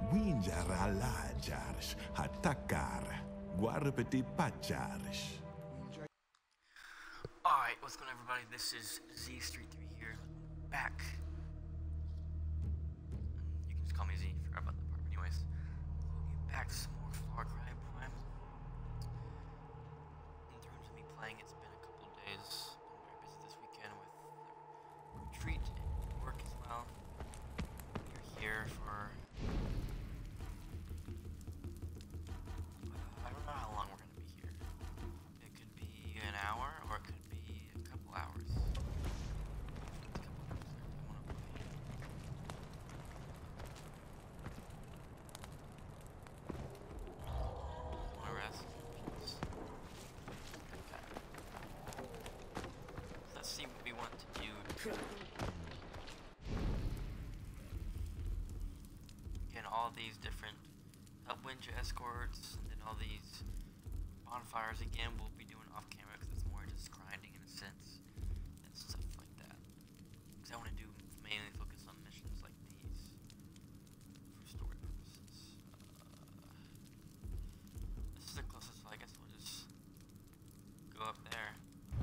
Winjara lajars, hatakar, guarpeti pajars. Alright, what's going on everybody? This is Z Street 3 here, back. You can just call me Z, forgot about that part. Anyways, we'll get back to some more Far Cry Primal. In terms of me playing, it's been a couple of days. Been very busy this weekend with the retreat and work as well. We're here for... I don't know how long we're going to be here. It could be an hour, or it could be a couple hours. Want to rest? Okay. Let's see what we want to do. Again, all these different Upwind escorts, and then all these bonfires again we'll be doing off camera because it's more just grinding in a sense and stuff like that. Because I want to do mainly focus on missions like these for story purposes. This is the closest, so I guess we'll just go up there.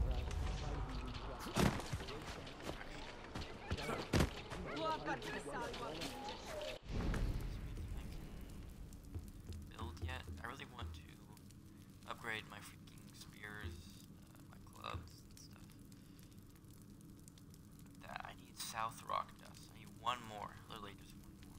Yet. I really want to upgrade my freaking spears, my clubs and stuff. That I need South Rock dust. I need one more, literally just one more.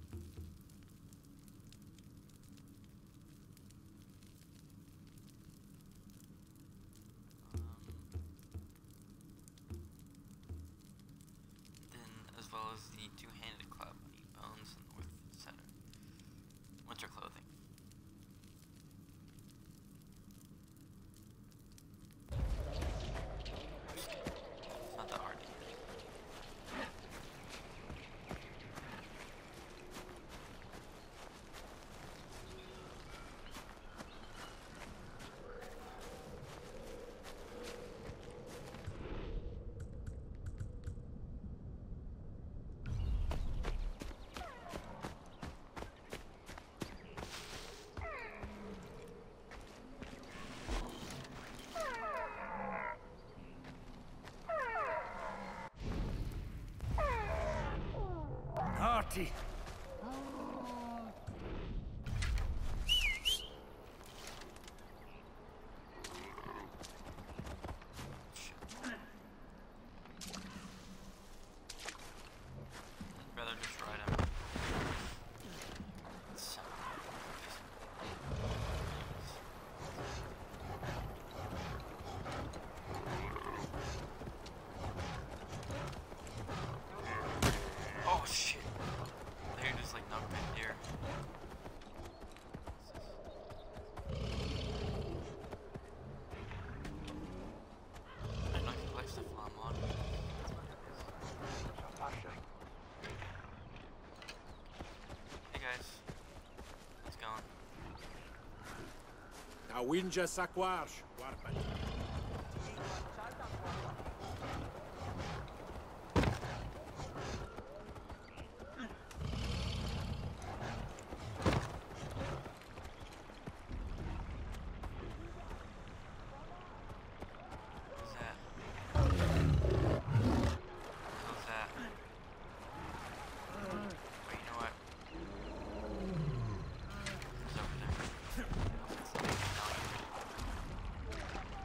Then, as well as the two-handed club, I need bones and north center. Winter clothing. Naughty! I'd rather just ride him. Oh shit! They're just like knocked back here. I'm not gonna collect stuff while I'm on. Hey guys, how's it going? Awinja sakwarsh, guarpet. Who's that? Who's that? Wait, you know what? Who's over there?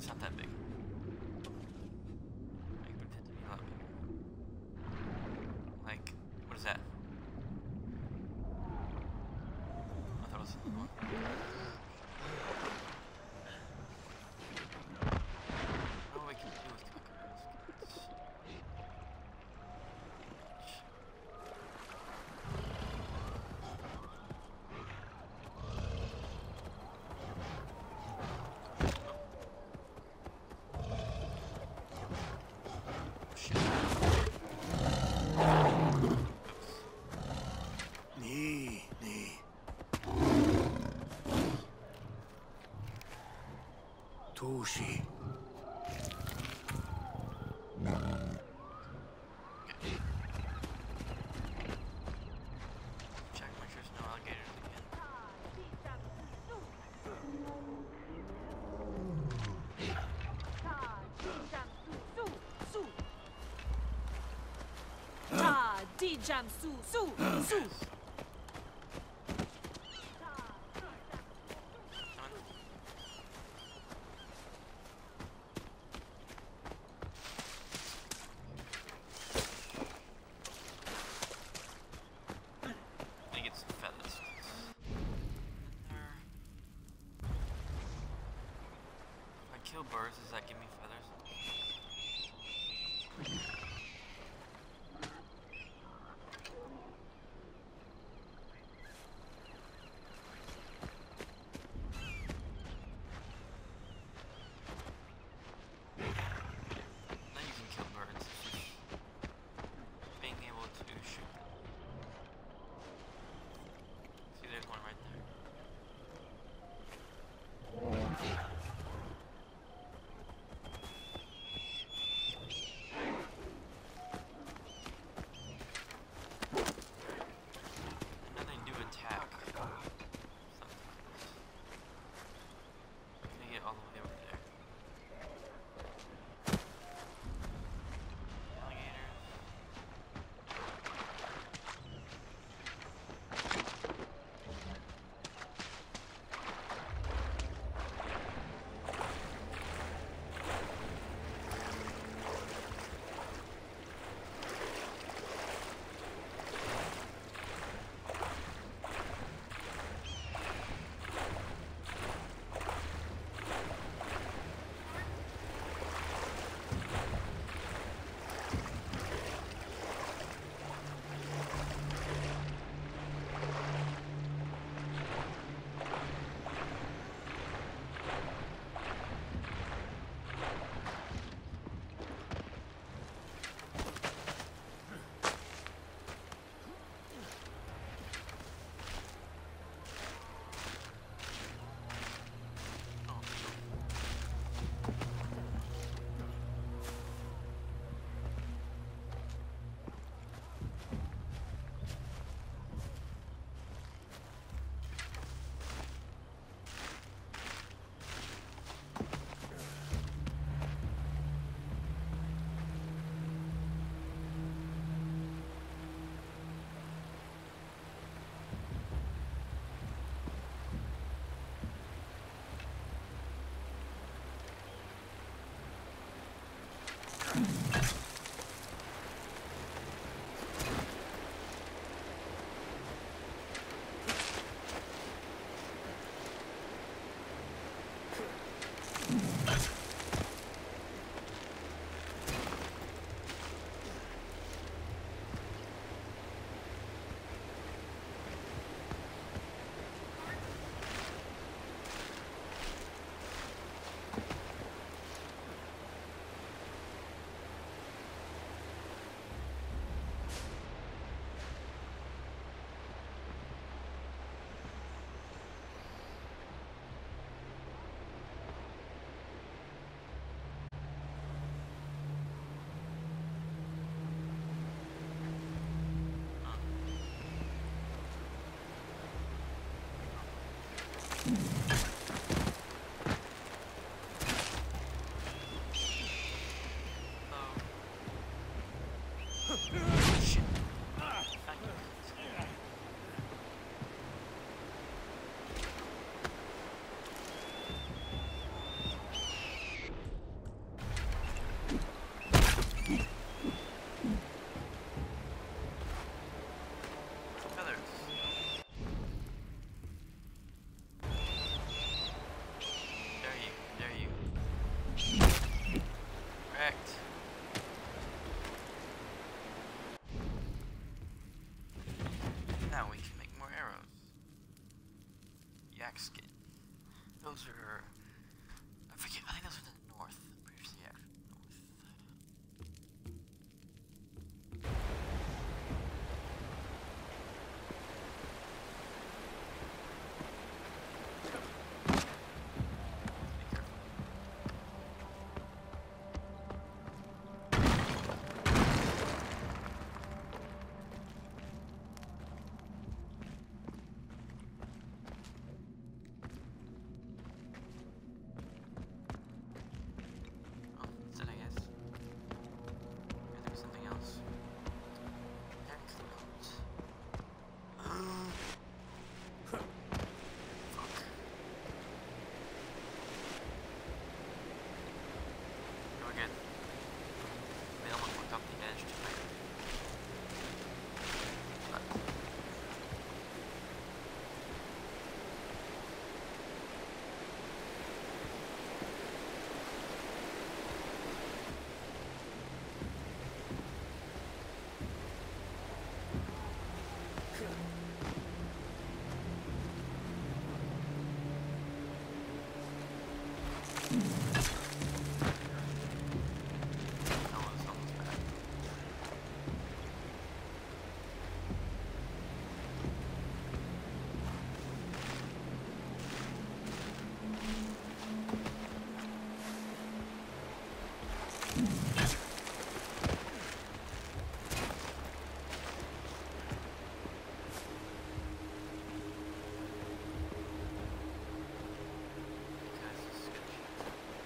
it's not that big. I expect it to be a lot bigger. Like, what is that? I thought it was another one. What do we can do with cockroaches? Nee, nee. Tushi. Check, make sure there's no alligators again. Dijam su su su. Let me get some feathers. If I kill birds, does that give me feathers? Then you can kill birds. It's just being able to shoot them. See, there's one right there. And then they do attack sometimes. They get all the way over there. Alligators.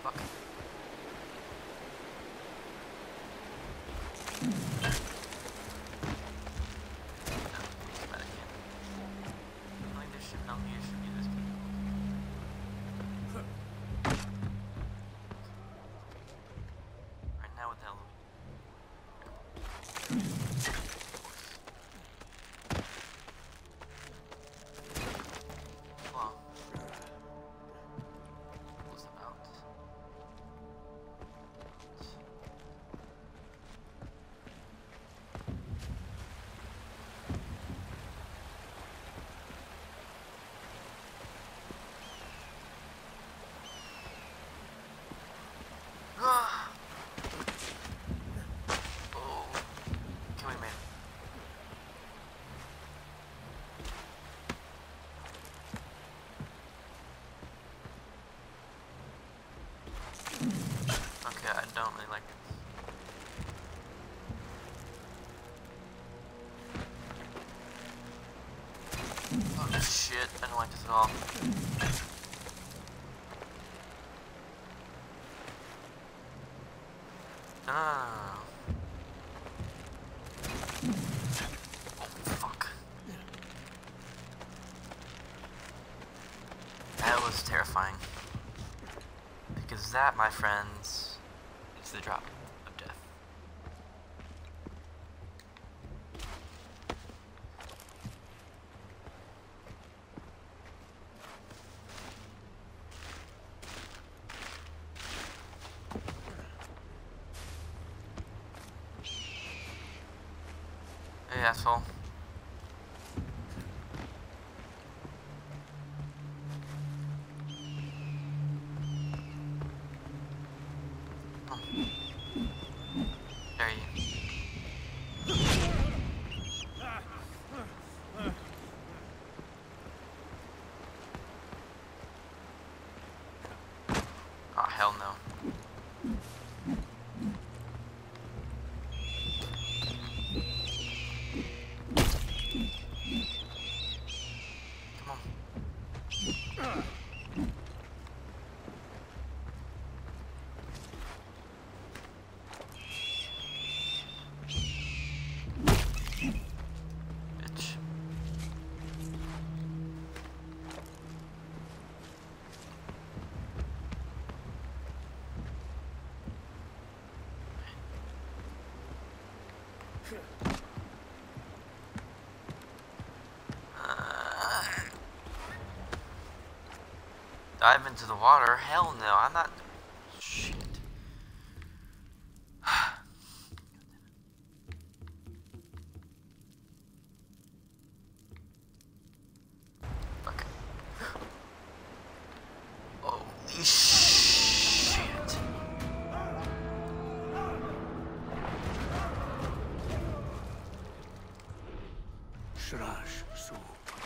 fuck? Okay, I don't really like this. Oh shit, I don't like this at all. No, no, no, no, no. Oh, fuck. That was terrifying. Because that, my friends, is the drop of death. Hey, asshole. There you. Oh, hell no. Come on. Bitch. Dive into the water? Hell no, I'm not. Shit. Okay. Holy shit. Shrash su.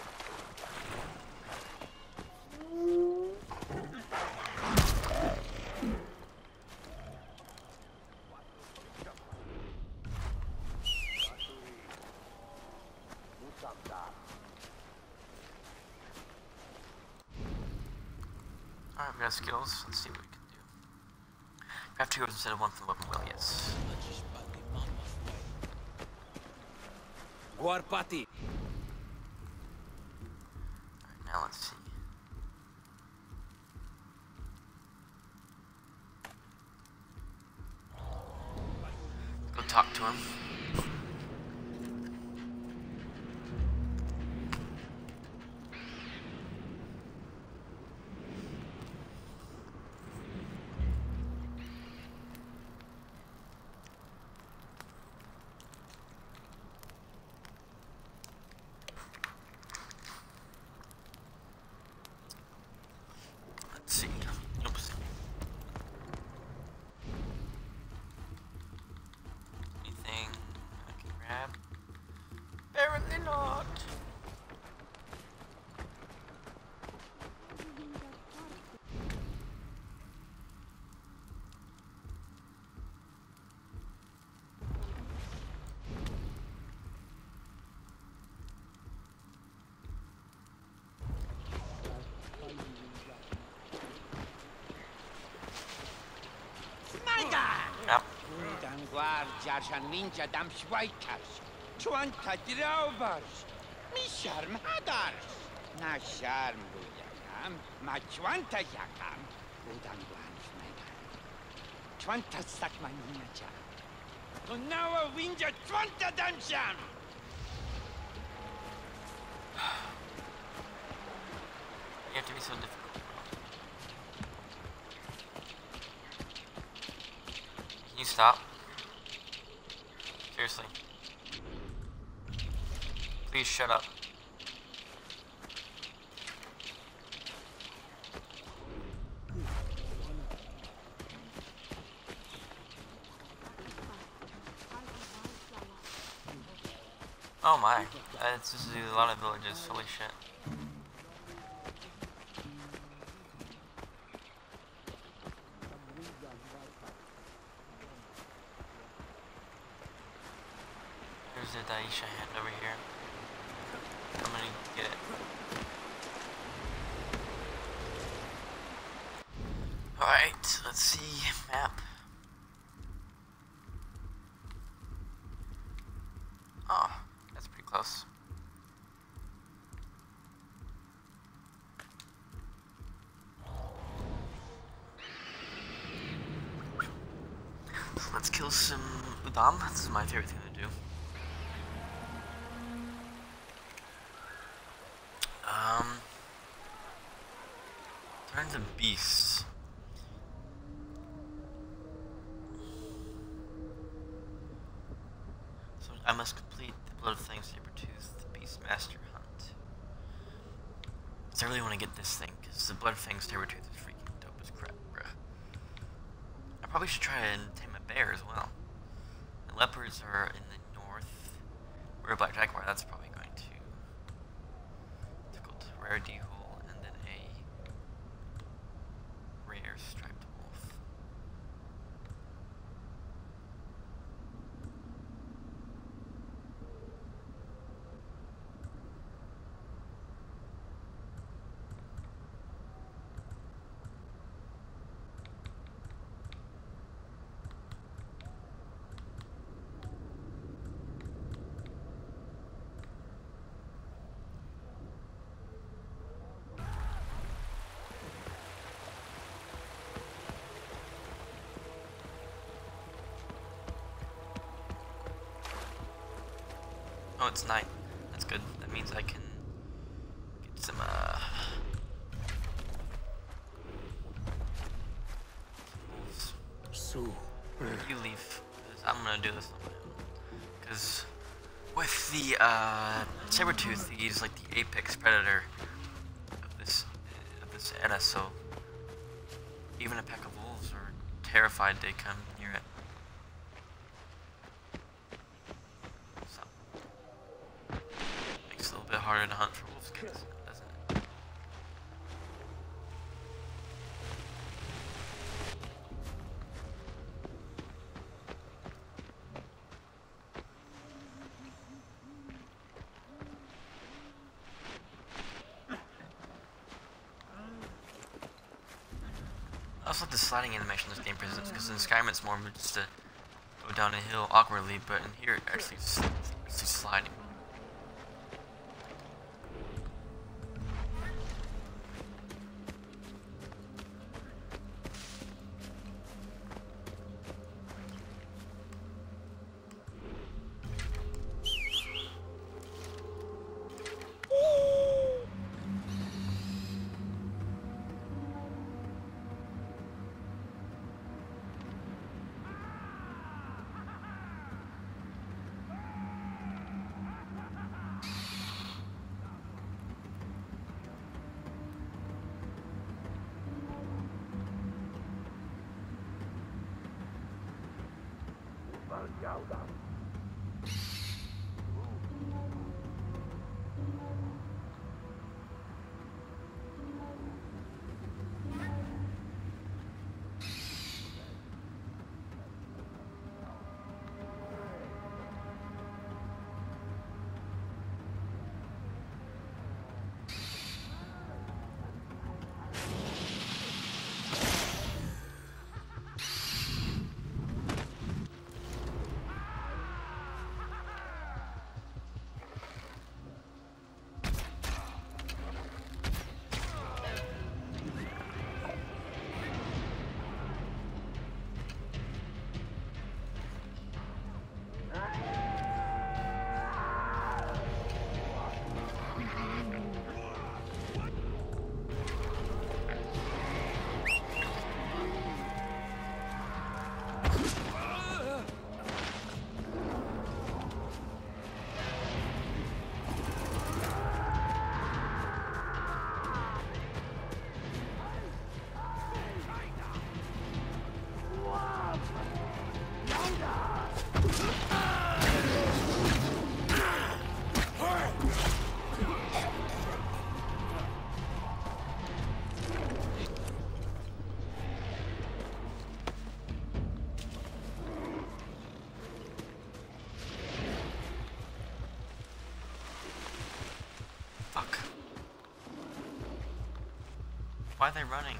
Alright, we got skills. Let's see what we can do. Craft 2 instead of 1 for the weapon wheel, yes. Guarpati. Alright, now let's see. Go talk to him. Let's see. Oops. Anything? gwar jarsan ninja dam schweiters. Chwanta draubers. Mi sharm hadars. Na sharm buyakam. Ma chwanta yakam. Udan gwan schmeidar. Chwanta sakman ninja. To now a winja chwanta dam sham. You have to be so difficult. Can you stop? Seriously. Please shut up. Oh my. This is a lot of villages. Holy shit. There's a Daisha hand over here. I'm gonna get it. Alright, let's see. Map. Oh, that's pretty close. So let's kill some Udam. This is my favorite thing to do. Turn to beasts. So I must complete the Bloodfang Sabertooth Beastmaster hunt. So I really want to get this thing, because the Bloodfang Sabertooth is freaking dope as crap, bruh. I probably should try and tame a bear as well. The leopards are in the north. Rare black jaguar, that's probably going to difficult. Rare D-hole, and then a rare striped wolf. Oh, it's night. That's good. That means I can get some, wolves. So, You leave, because I'm gonna do this on my own. Because with the, Sabertooth, he's like the apex predator of this era, so even a pack of wolves are terrified to come near it. Makes it a little bit harder to hunt for wolf skins, doesn't it? I also like the sliding animation this game presents, because in Skyrim it's more just to go down a hill awkwardly, but in here it actually it's sliding. Why are they running?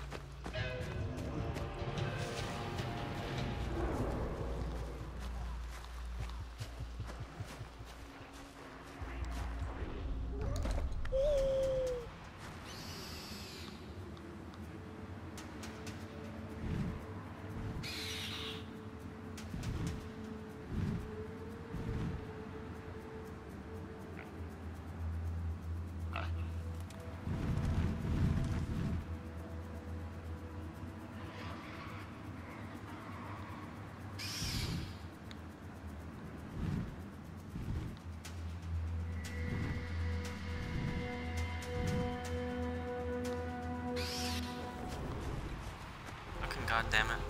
God damn it.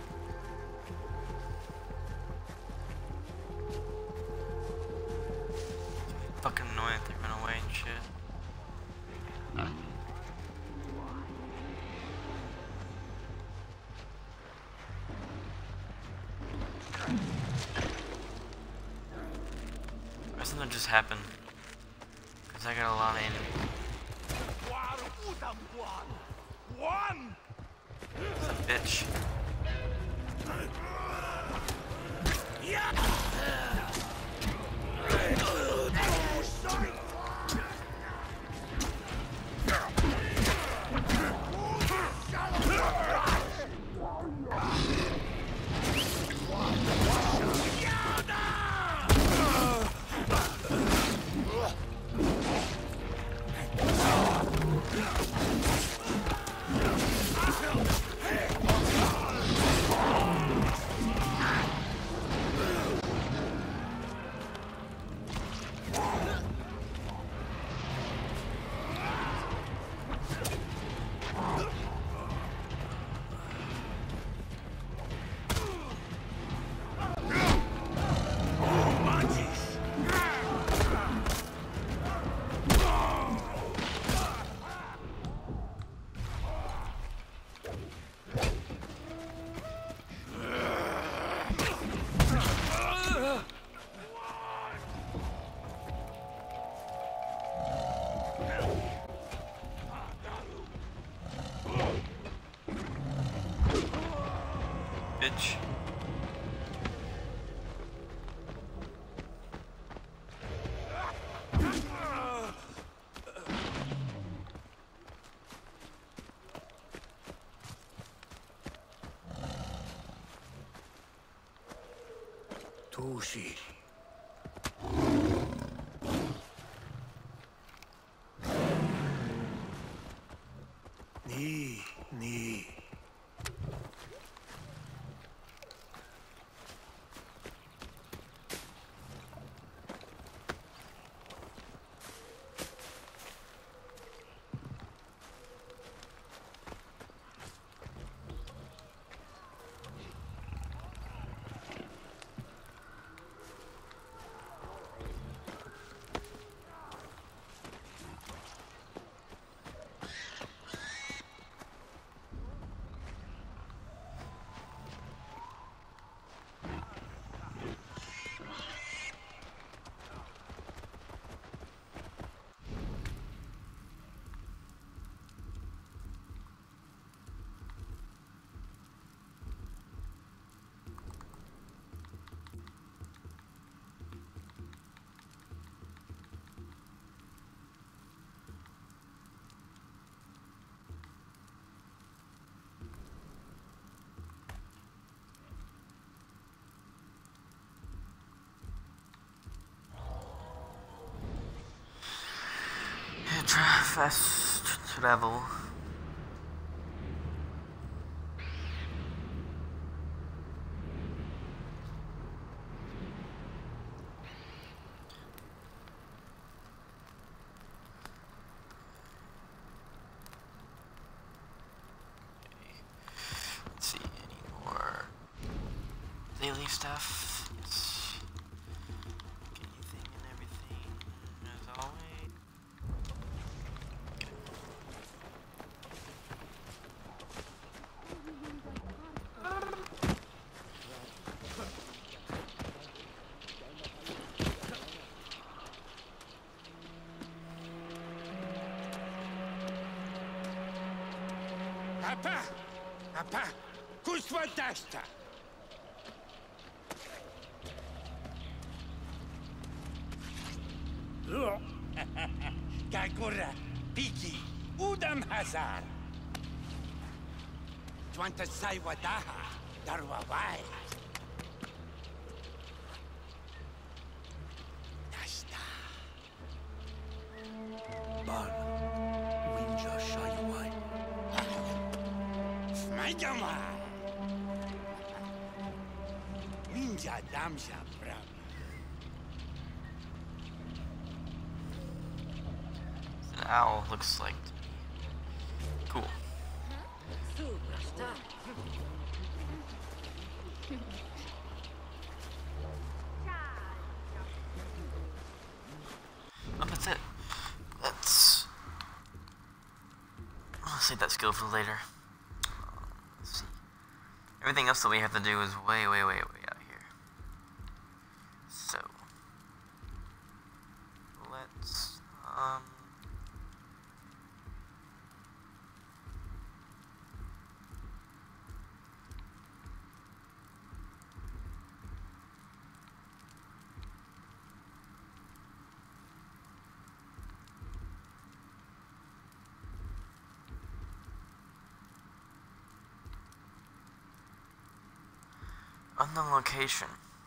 Fucking annoying if they run away and shit. Why doesn't that just happen? Cause I got a lot of enemies. It's a bitch. Bitch. Tushi. Ni. Fast travel. Let's see, any more daily stuff? Yes. Anything and everything, as always. Apa, kuswadasta. Gagura, Piki, Udam Hazar. Twanta Saiwadaha, Darwawai. Nasta. Ban. Winja Shayuai. Smajama. Ninja Damsha Bram. An owl looks like to me. Cool. Oh, that's it. I'll save that skill for later. Let's see. Everything else that we have to do is way out here. So let's unknown location.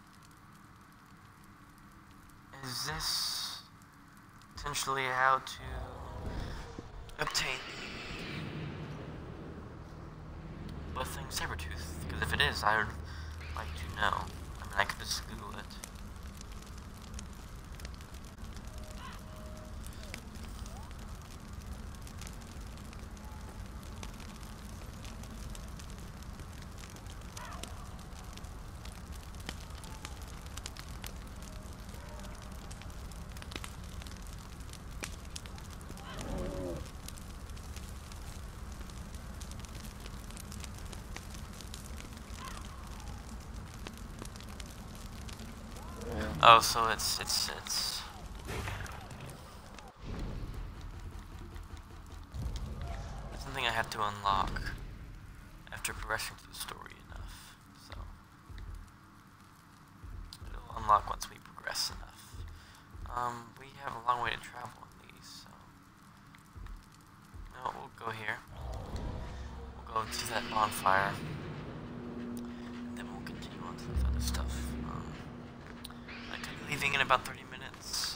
Is this potentially how to obtain Buffling Sabertooth? Because if it is, I would like to know. I mean, I could just Google it. Oh, so it's something I have to unlock after progressing through the story enough. So it'll unlock once we progress enough. We have a long way to travel in these, so no, we'll go here. We'll go to that bonfire, and then we'll continue on to the other stuff. Leaving in about 30 minutes.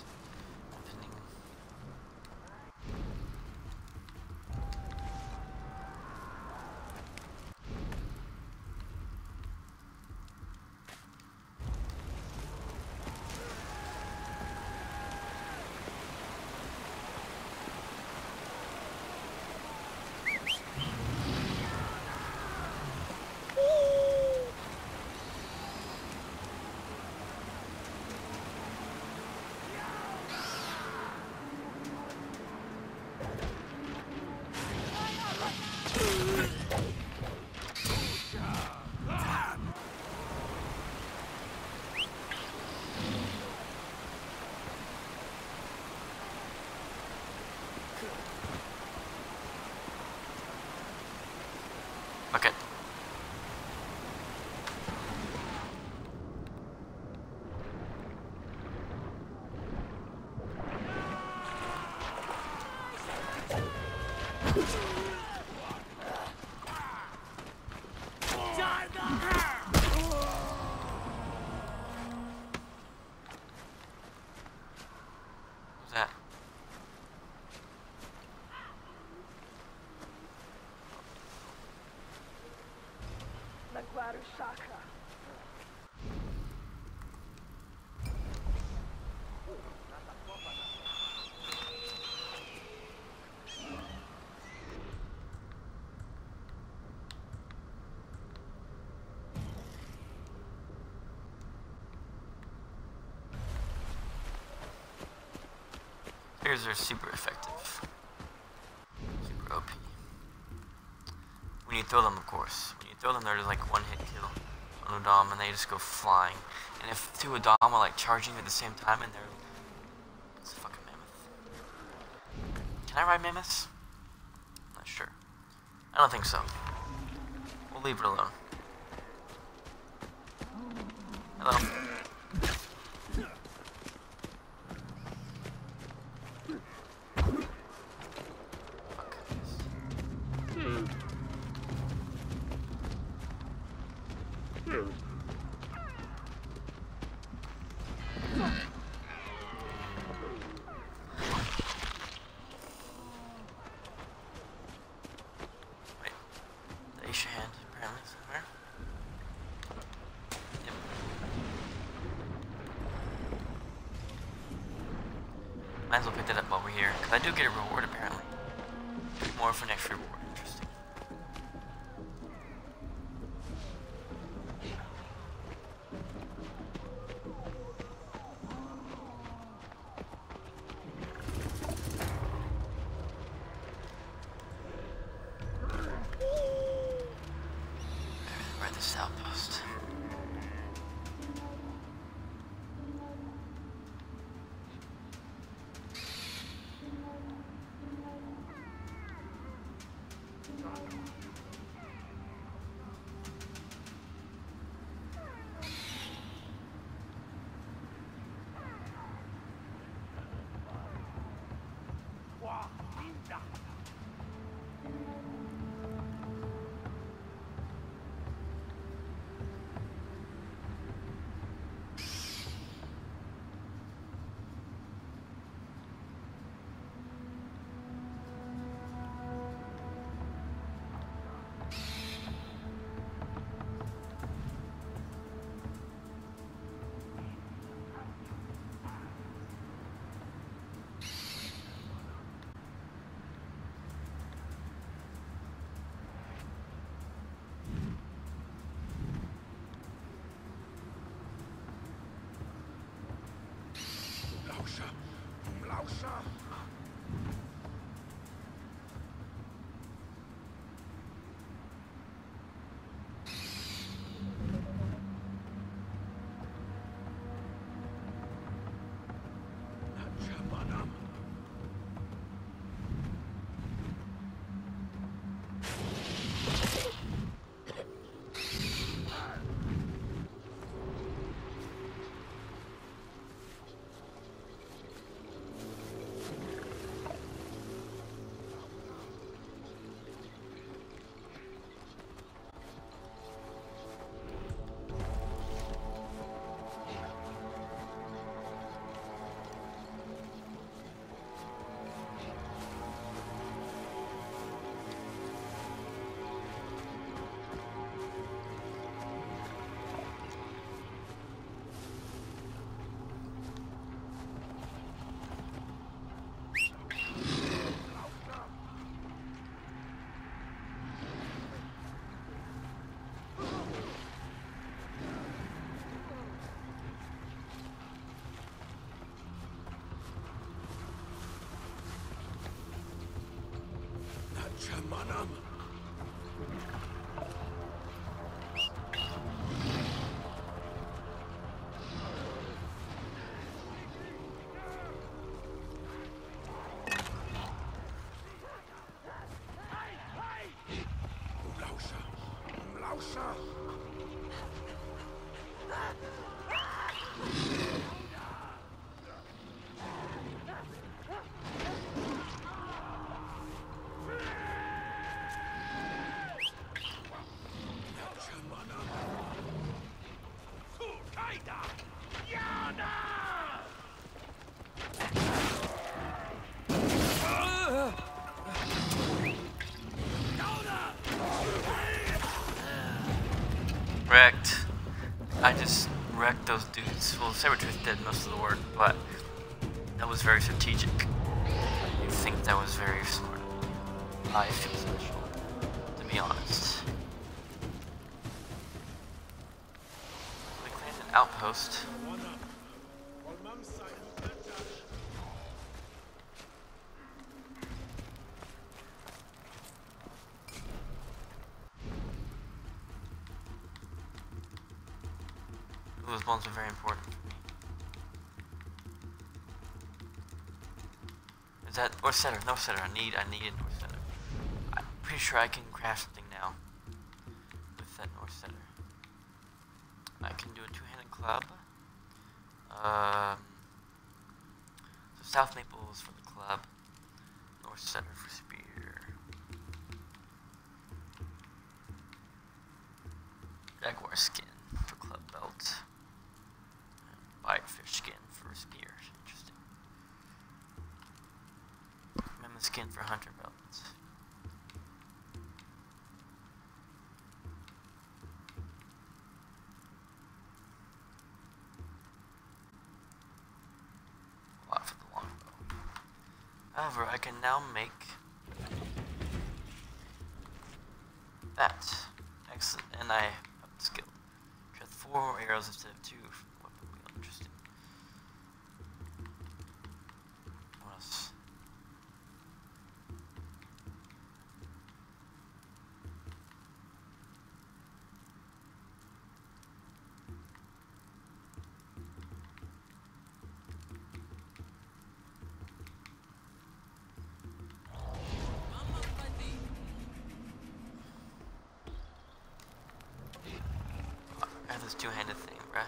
Okay. What's that? Spears are super effective. Super OP. When you throw them, of course. When you throw them, they're just like one hit kill on Udam and they just go flying. And if two Udam are like charging at the same time and they're... It's a fucking mammoth. Can I ride mammoths? I'm not sure. I don't think so. Leave it alone. Hello. Your hand apparently somewhere. Yep. Might as well pick that up while we're here, because I do get a reward apparently. More for next reward. Interesting. We're at this outpost. Chamanam. Mlausha. Mlausha. Wrecked. I just wrecked those dudes. Well, Sabretooth did most of the work, but that was very strategic. I think that was very smart. I feel special, to be honest. We cleaned an outpost. Those bones are very important for me. Is that or setter? No setter. I need an or setter. I'm pretty sure I can craft something now I can do a two-handed club. So South Maple is for the club. North Center for spear. Jaguar skin for club belt. Bitefish skin for spear. Interesting. Mammoth skin for hunter belt. A lot for the longbow. However, I can now make that. Excellent. And I up the skill. Got 4 more arrows instead of 2 from the weapon wheel. Interesting. What else? I have this two-handed thing, bruh.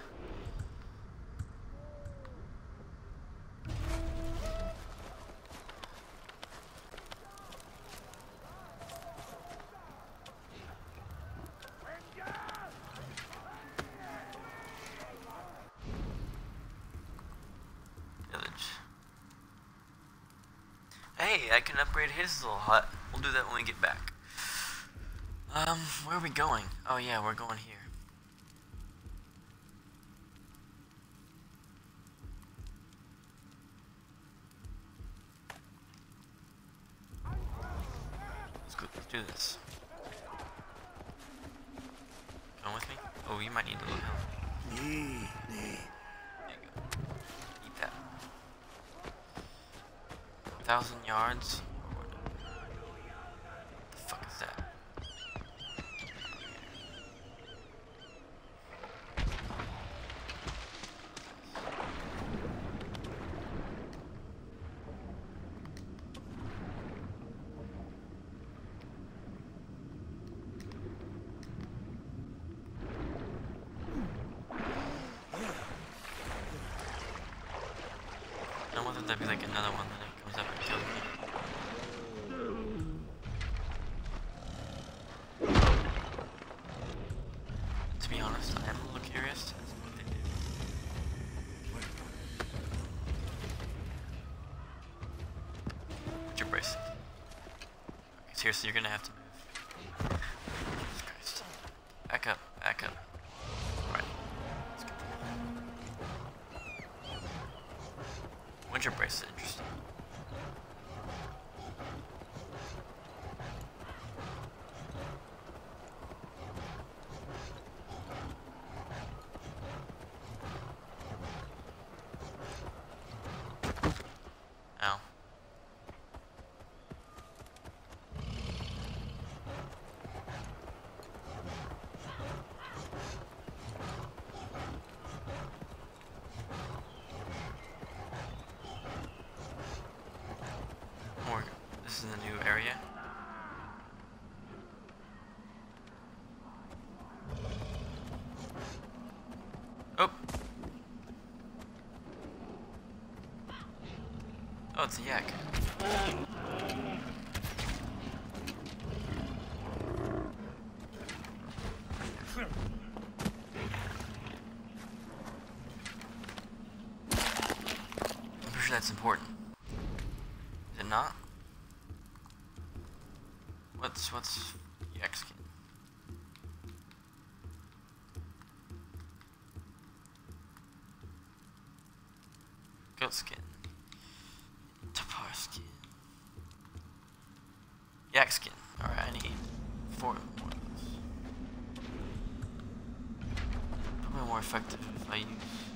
Village. Hey, I can upgrade his little hut. We'll do that when we get back. Where are we going? Oh yeah, we're going here. Let's do this. Come with me? Oh, you might need a little help. There you go. Eat that. 1,000 yards. What the fuck is that? I wonder if that'd be like another one that it comes up and kills me. To be honest, I am a little curious as to what they do. What's your bracelet? Okay, seriously, you're gonna have to move. Jesus Christ. Back up, back up. Alright. Let's get there. When's your bracelet? Interesting. Ow. This is the new area. Oh! Oh, it's a yak. I'm pretty sure that's important. Is it not? What's yak skin? Goat skin. Tapar skin. Yak skin. Alright, I need 4 more of those. Probably more effective if I use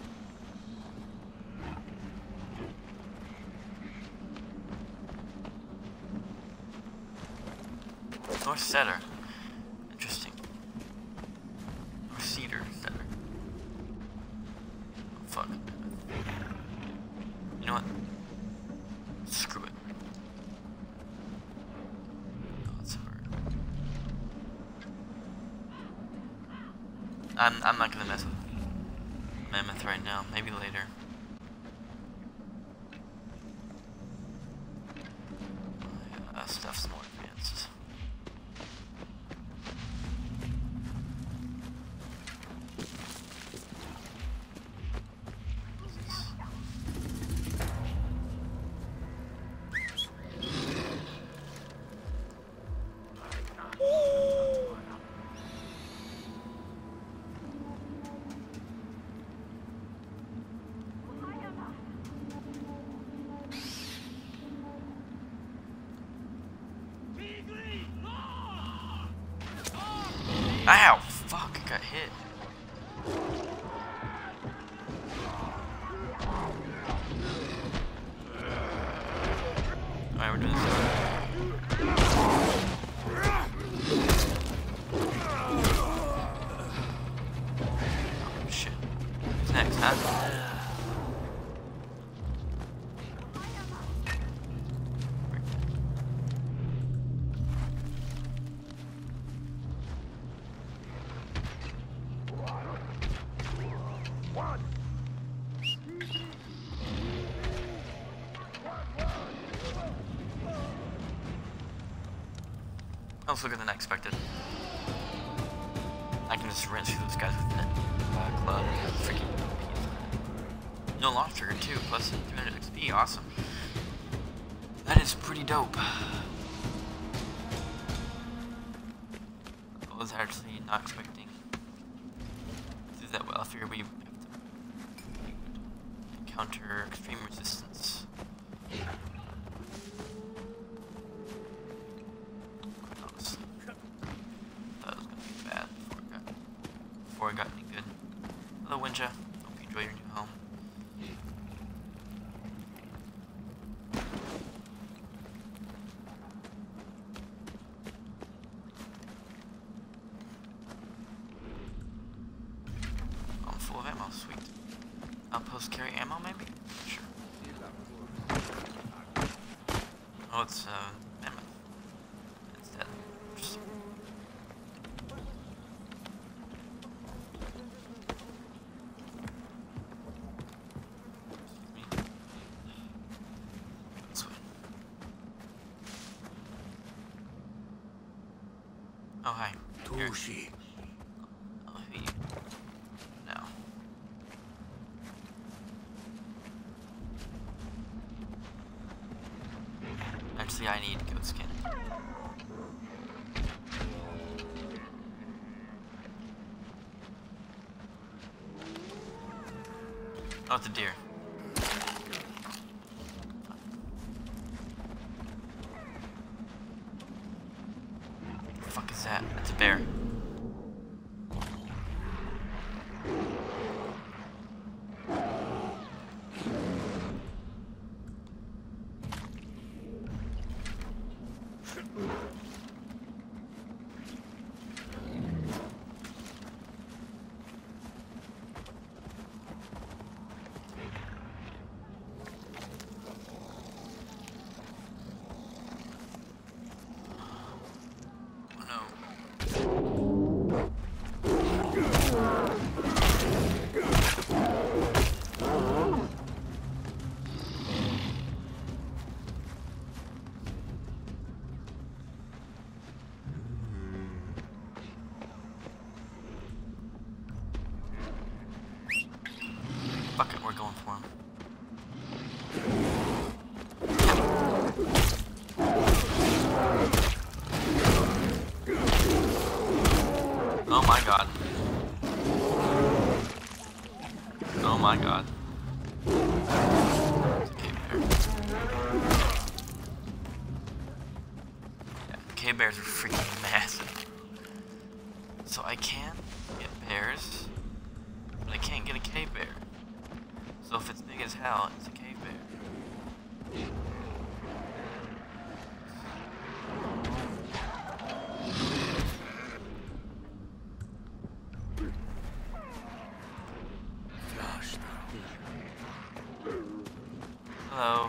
North Setter. Interesting. North Cedar Setter. Oh, fuck. You know what? Screw it. Oh, it's a bird. I'm not gonna mess with it. mammoth right now. Maybe later. My stuff's more advanced. Ow! Fuck, I got hit. Alright, we're doing this. Oh, shit. What's next, huh? Let's look at the unexpected. I can just rinse through those guys with that club. Freaking no launch trigger too, plus 200 XP. Awesome. That is pretty dope. I was actually not expecting to do that well. I figured we have to encounter extreme resistance. Before I got any good. Hello, Winja. Hope you enjoy your new home. I'm full of ammo. Sweet. Outpost carry ammo, maybe? Sure. Oh, it's mammoth. It's dead. Interesting. Oh, hi. Tushi. I'll hit you. Now. Actually, I need goat skin. Oh, it's a deer. The fuck is that? It's a bear. Fuck it, we're going for him. Oh my god. Oh my god. Yeah, the cave bears are freaking massive. So I can get bears, but I can't get a cave bear. So if it's big as hell, it's a cave bear. Hello.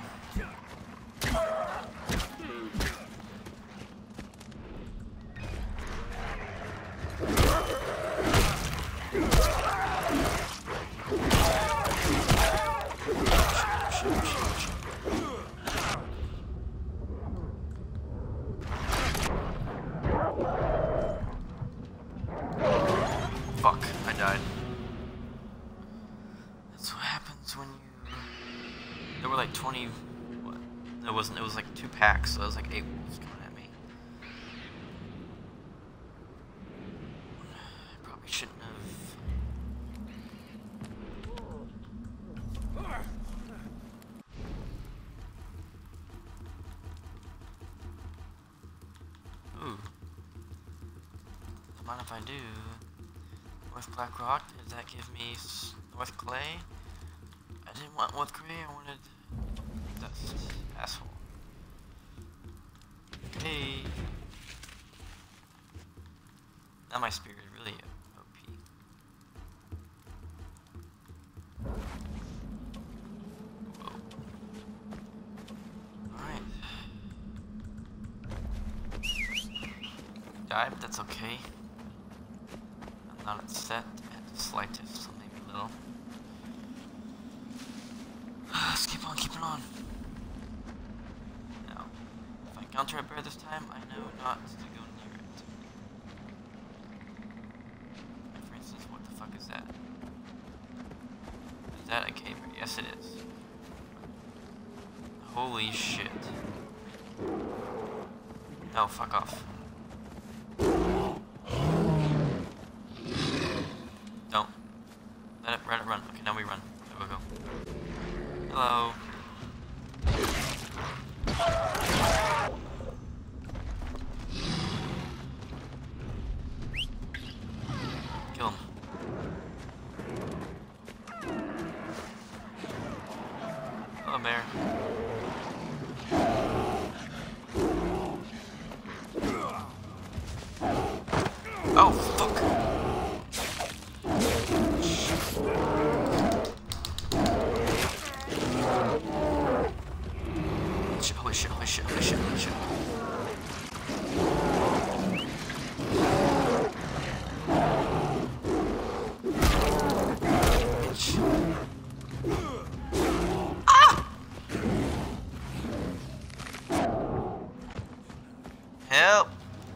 died. That's what happens when you... There were like 20... What? It wasn't. It was like 2 packs, so it was like 8 wolves coming at me. I probably shouldn't have... Ooh. Mind if I do? North Black Rock, does that give me North Clay? I didn't want North Clay, I wanted dust. Asshole. Hey. Now my spear is really OP. Whoa. Alright. Die, but that's okay. I'm not upset at the slightest, so maybe a little. Let's keep on keeping on. Now, if I encounter a bear this time, I know not to go near it. For instance, what the fuck is that? Is that a cave? Yes, it is. Holy shit. No, fuck off. Don't. Let it run. Okay, now we run. Go, go, go. Hello. Kill him. Hello, bear. Oh, fuck. Holy shit, holy shit, holy shit, holy shit. Bitch. Ah! Help!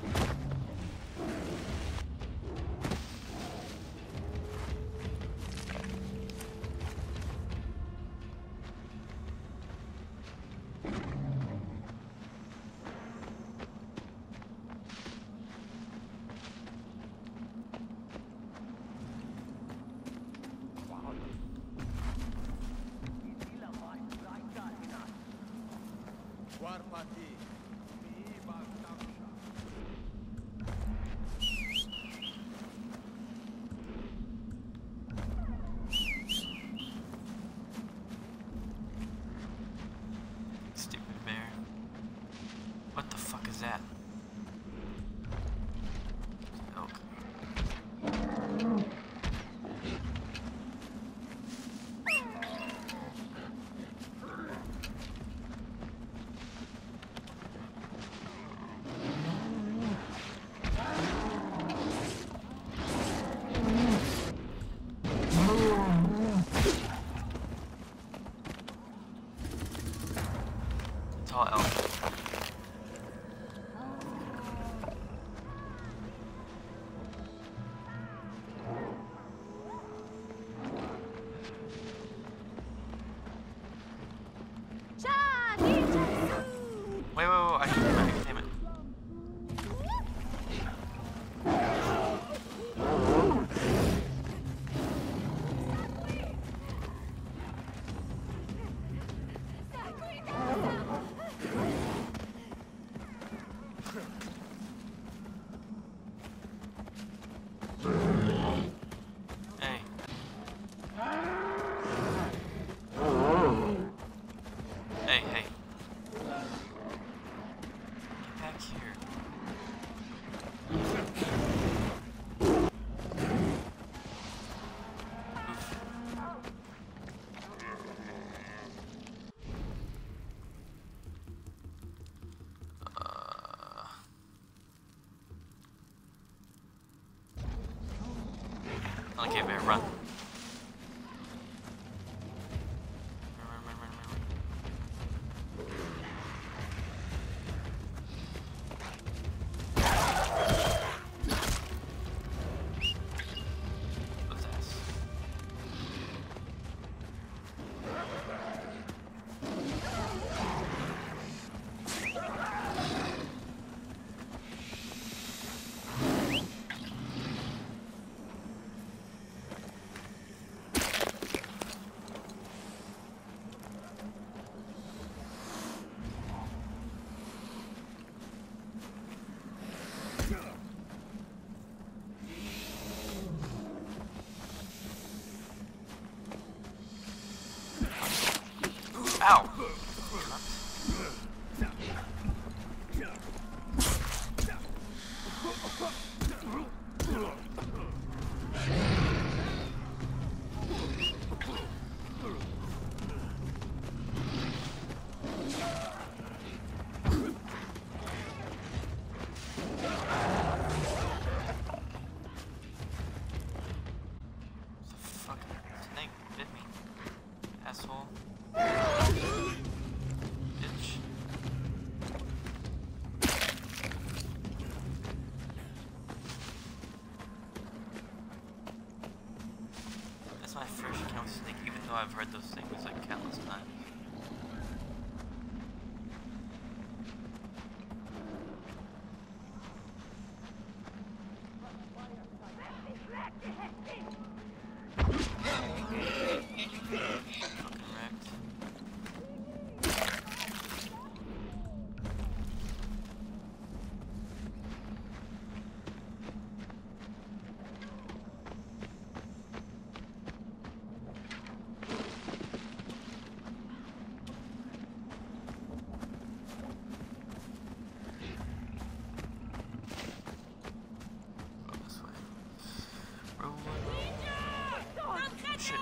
Stupid bear. What the fuck is that? Elk. Tall elk. Wait, I can tame it. Hey. Hey. Get back here. Oof. Okay, bear, run. Run. What's Ow! Asshole. Bitch. That's my first encounter with Snake, even though I've heard those things like countless times. Shit.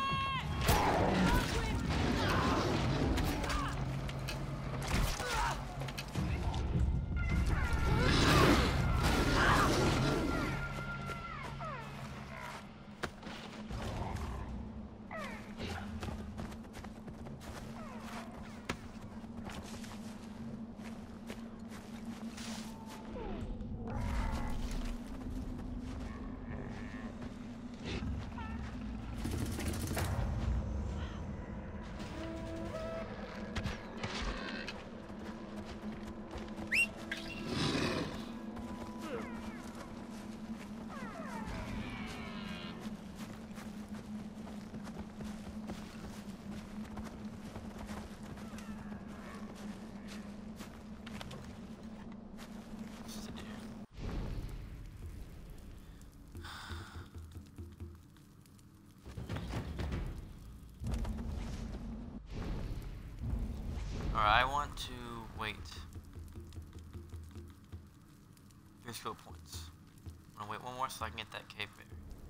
Alright, I want to wait 3 skill points. I'm gonna wait one more so I can get that cave berry.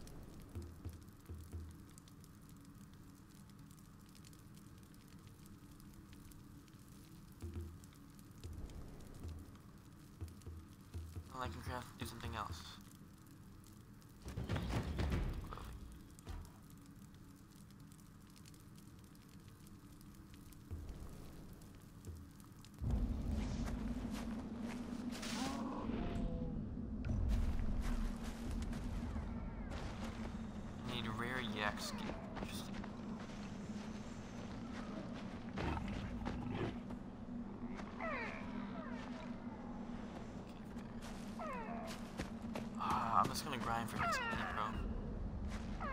Well, I can do something else. Yak skin. Interesting. I'm just gonna grind for XP, bro.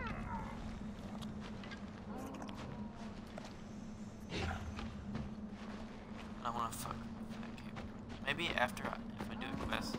I wanna fuck that cave. Maybe after if I do a quest.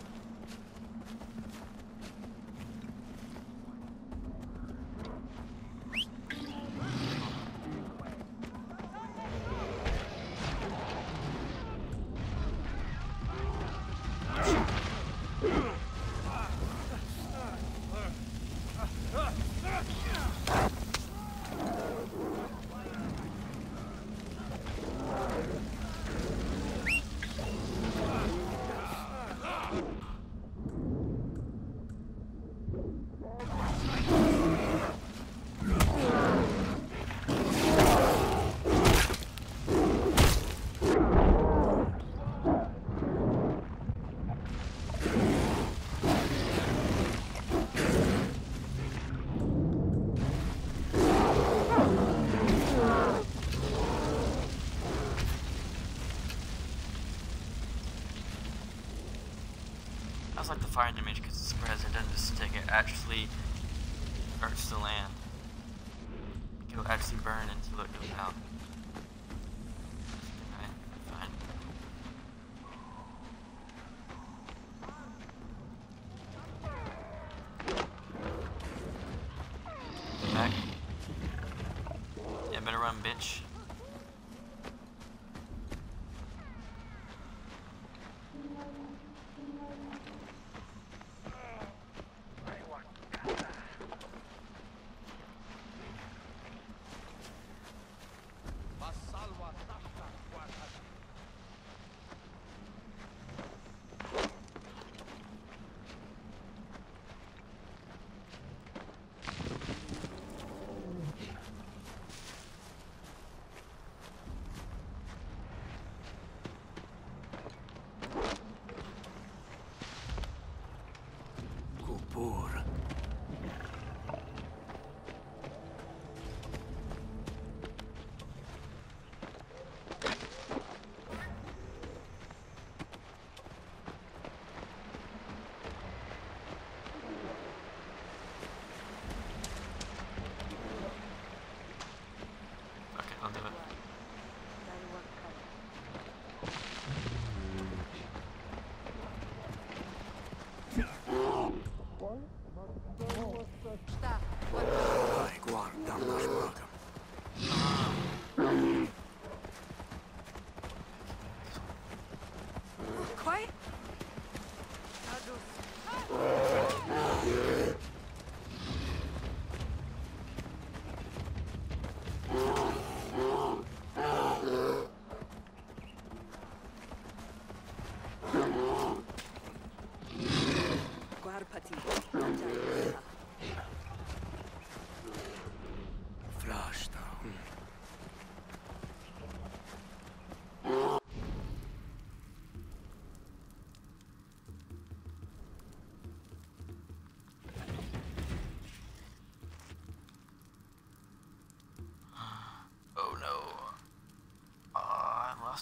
I like the fire damage because it spreads, it doesn't just stick, it actually hurts the land. It'll actually burn until it goes out. Okay, fine. Back. Yeah, better run, bitch.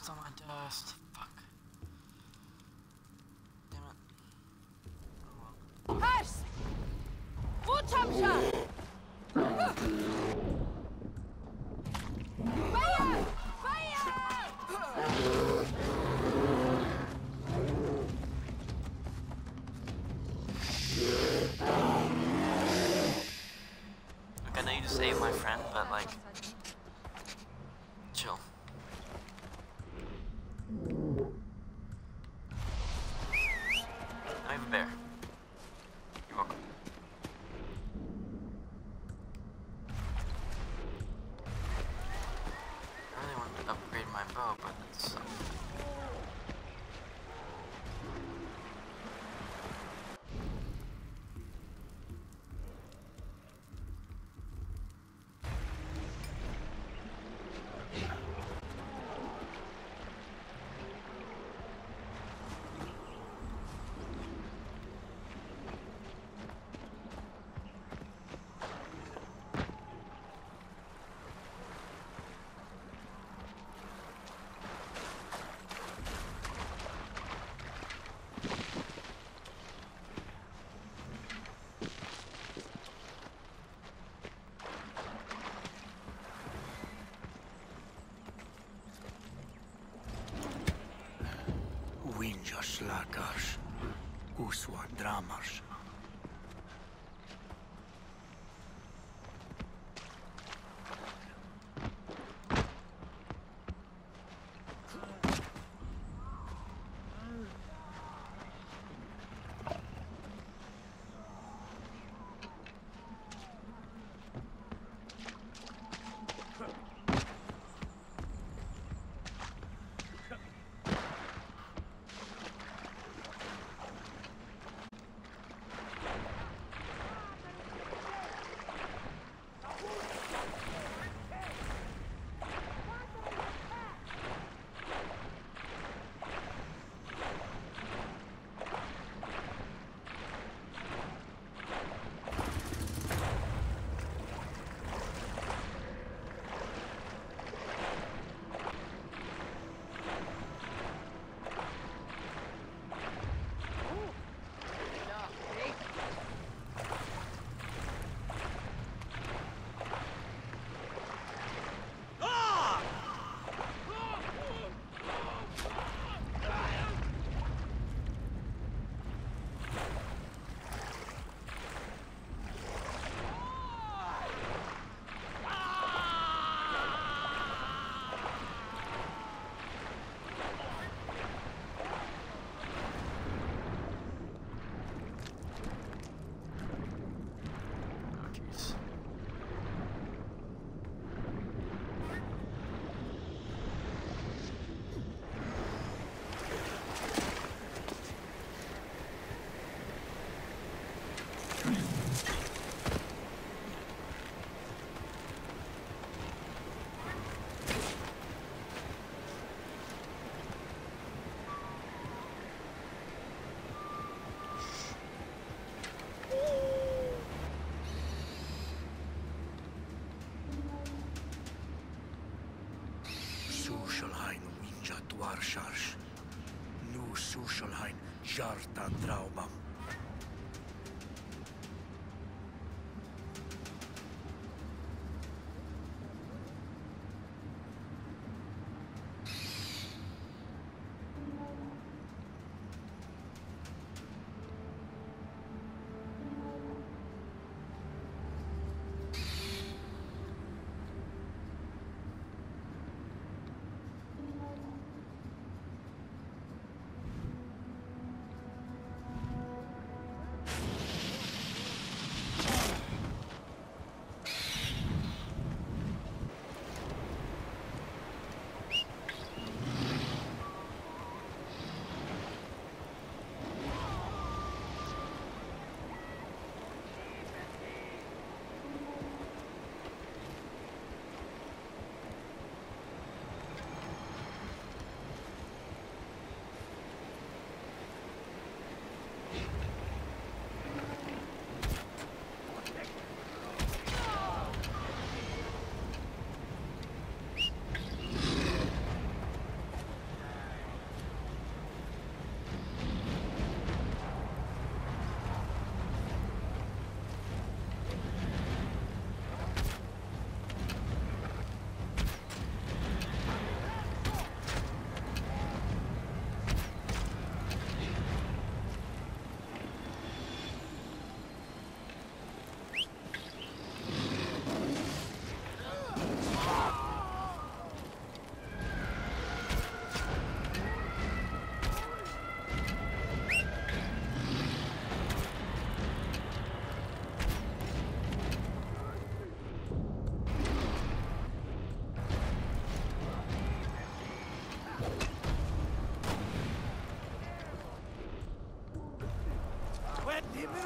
dust on my dust. Fuck. Damn it. Oh well. Hers! Uçamşa! Fire! Fire! Like, I know you just saved my friend, but like, chill. I have a bear. You're welcome. I really wanted to upgrade my bow, but that's Winjas lakas, uswa dramas. Sushalhain winja dwarshars. Nu Sushalhain jartan traubam.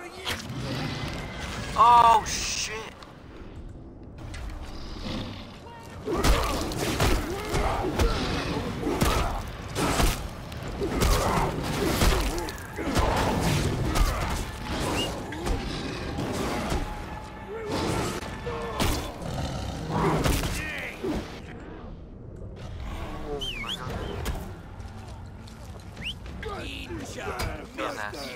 Oh shit! Feels ass.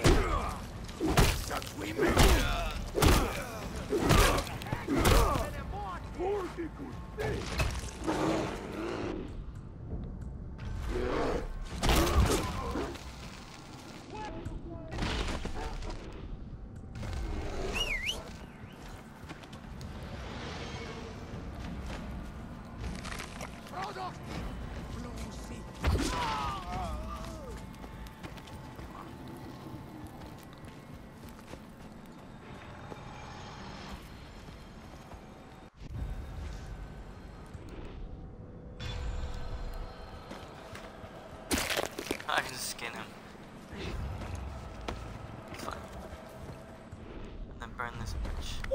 I can just skin him. It's fine. And then burn this bitch.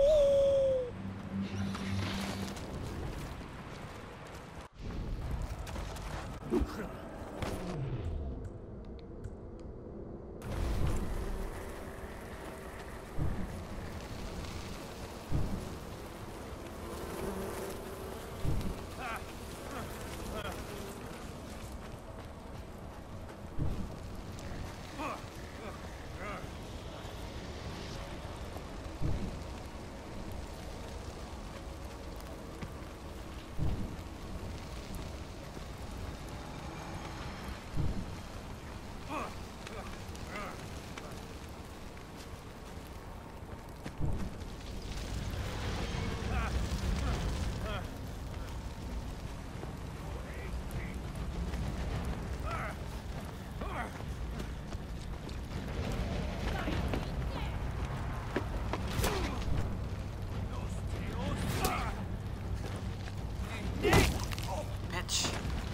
Bitch.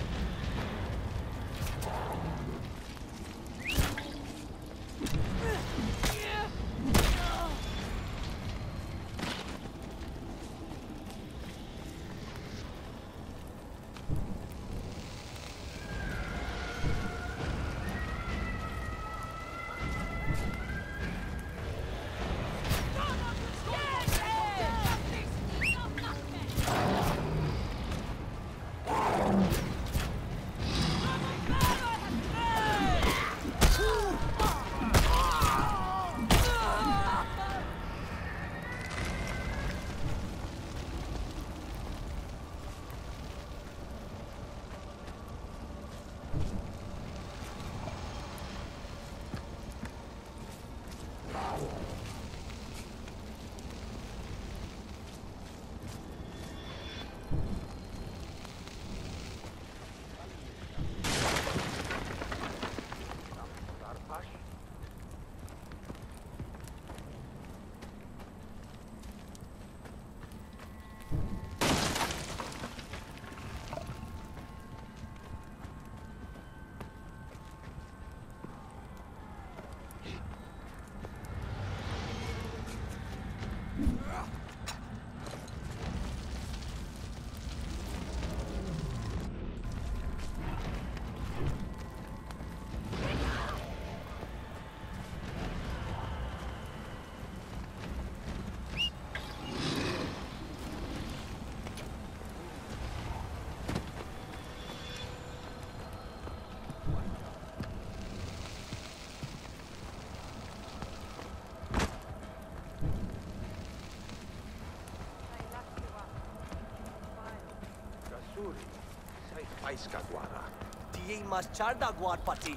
Aiska guara. Tiei mascharda guar pati.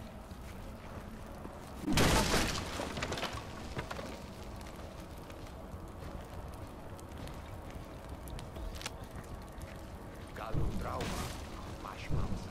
Galu trauma. Mashmamsa.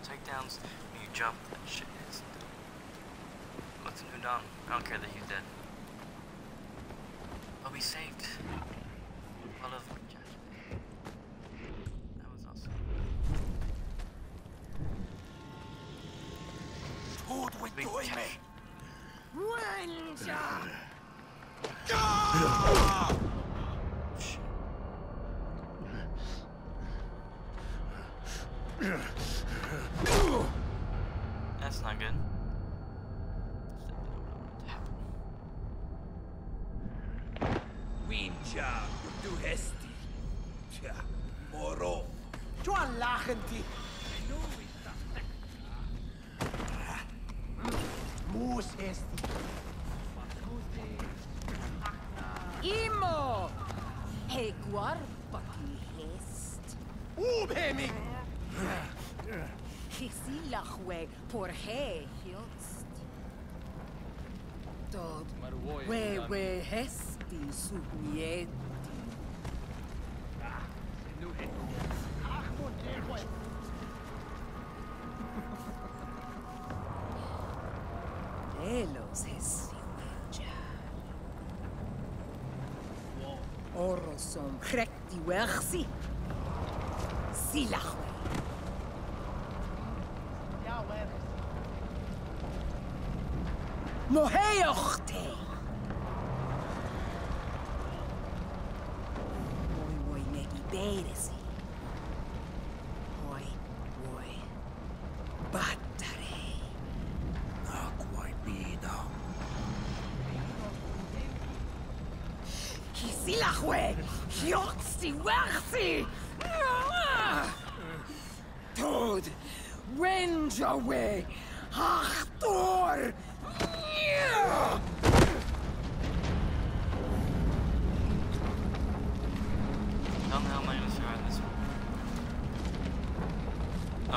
takedowns when you jump. That shit is dope. What's a new down? I don't care that he's dead. But we saved all of Josh. That was awesome. We captured. That's not good. Winja, du hesti. Tja, moro. Juan lachenti. Moes hesti. Imo! He guarpaki hest. Hemi! Gisilachwe por he hilst. Dod. We hesti subnieti. Elos hesti winja. Orosom rekti wersi. Silachwe. Moheochte. Moi negi beresi. Moi. Battare. Aquai bida. Kisilachwe. Hiotsti wersi. Tod. Wenjawe. Achtor. How the hell am I gonna survive this one? Oh.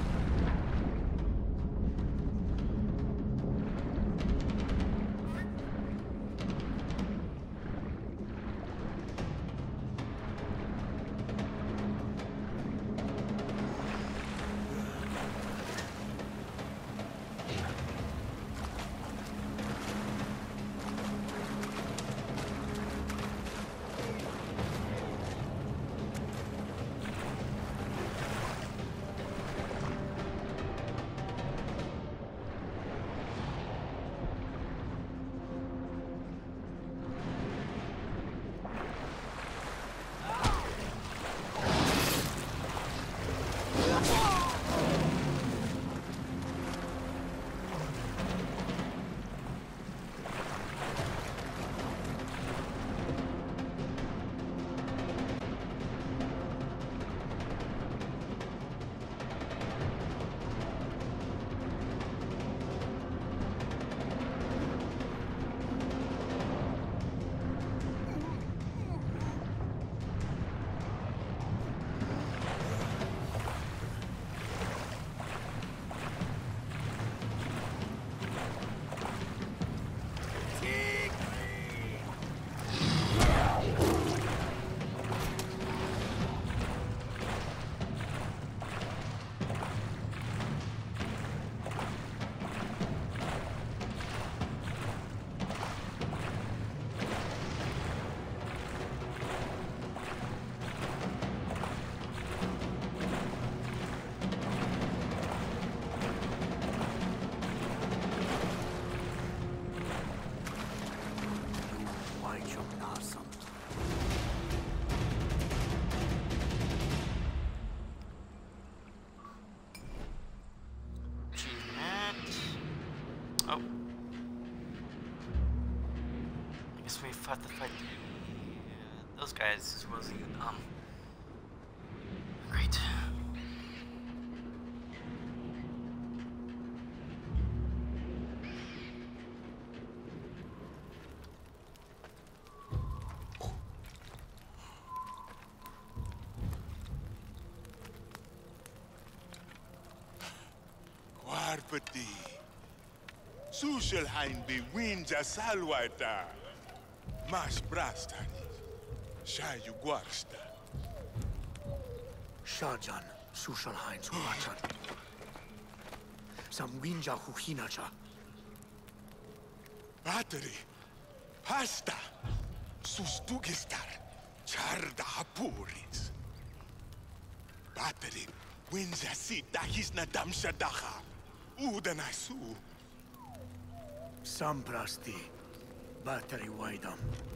Oh. I guess we have to fight those guys as well as great. Guarpati. Sushelhain be winja salwaita. Mas brastani. Shayu guarsta. Shajan, Sushalhain's Wachan. Samwinja Huhinacha. Battery. Pasta. Sustugistar. Charda Hapuris. Battery. Winja sita hisna damshadaha. Udanasu. Samprasti. Battery Waidam.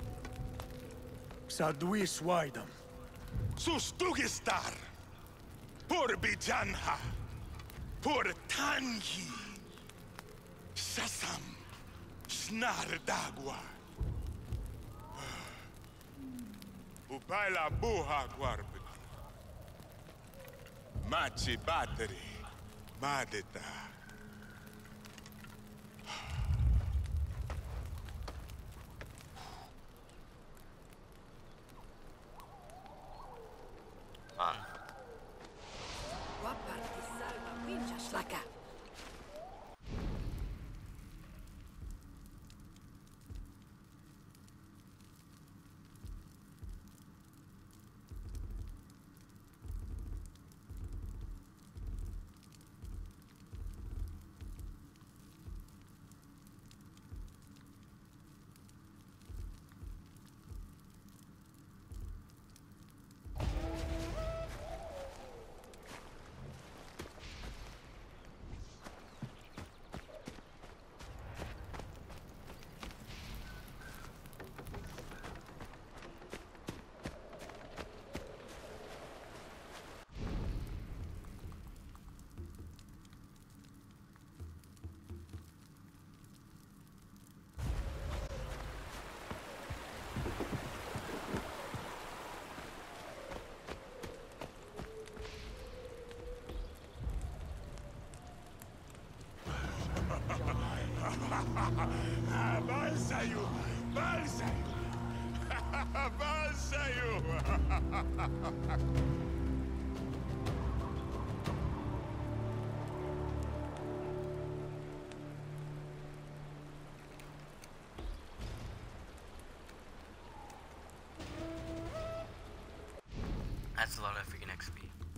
Sadwis Waidam. Sustugistar. Por Bijanha. Por Tangi. Sasam. Snar Dagua. Upaila Buha Guarbi. Machi Battery. Madeta. On. Shlaka. Balsayu! Balsayu! Balsayu! That's a lot of freaking XP.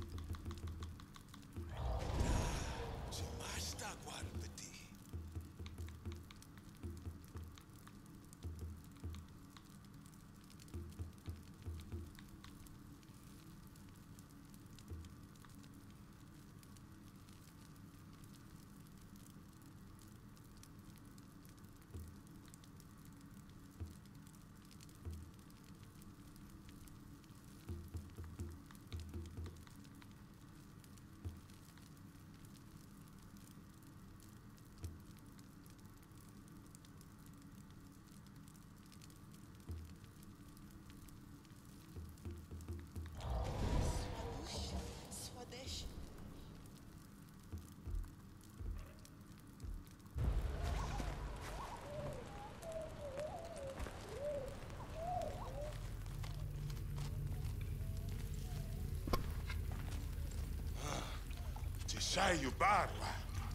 Tishayu Barwa.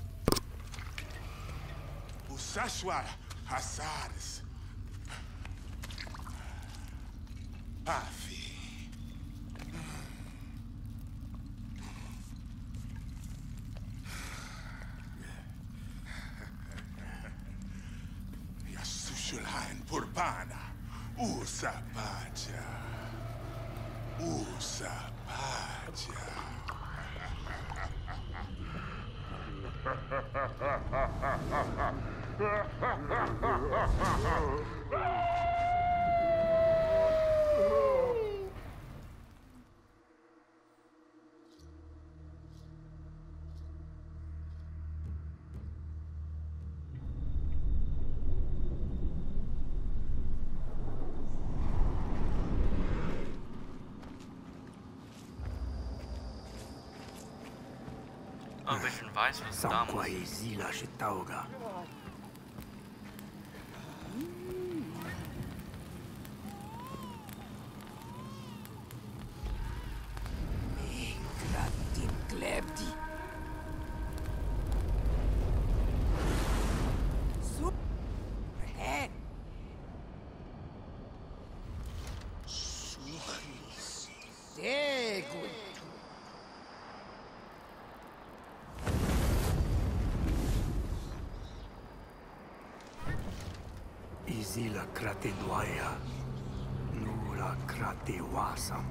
Usashwa Hasaris. Afi. Yasushulhain Purbana. Usapacha. Usapacha. Oh, Vision Vice was dumb. Samqua Zila Shitauga. Ingratin klebdi. Sup. Hen. Degul. Izila Kratenwaya. Nura Kratewasam.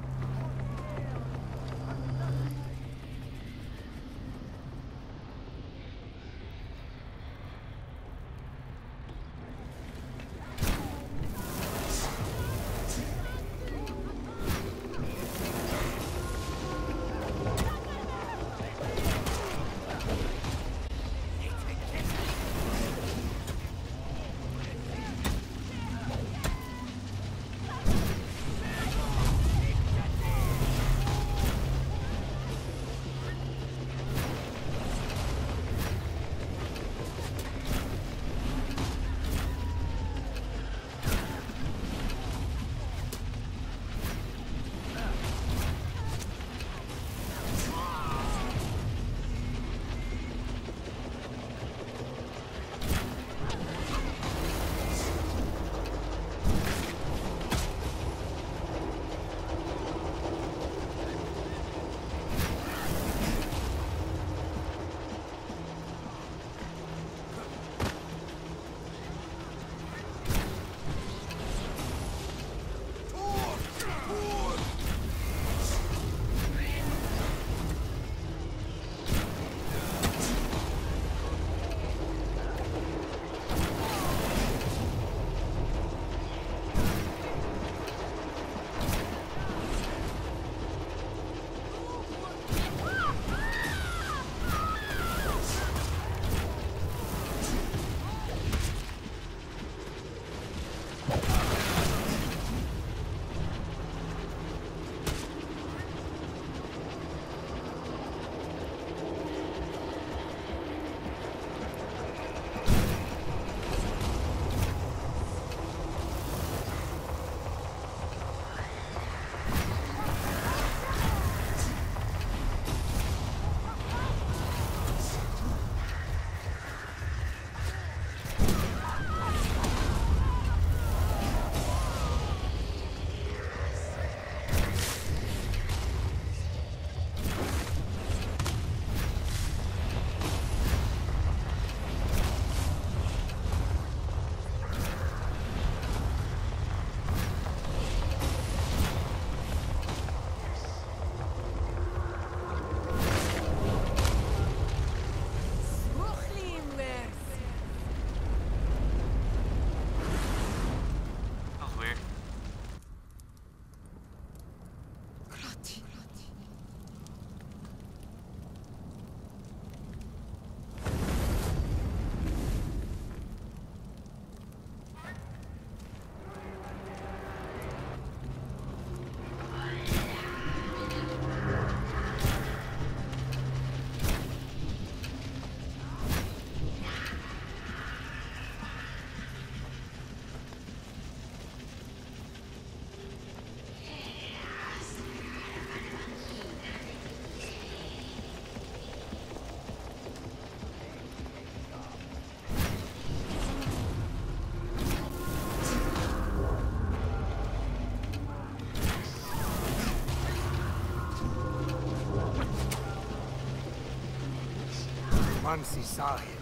Mansi Sahib.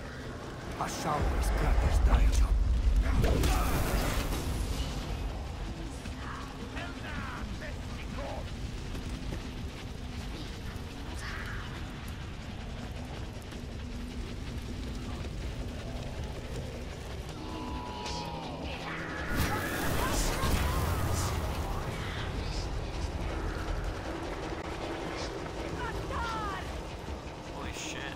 Ashauras Kratas Daijam. Holy shit.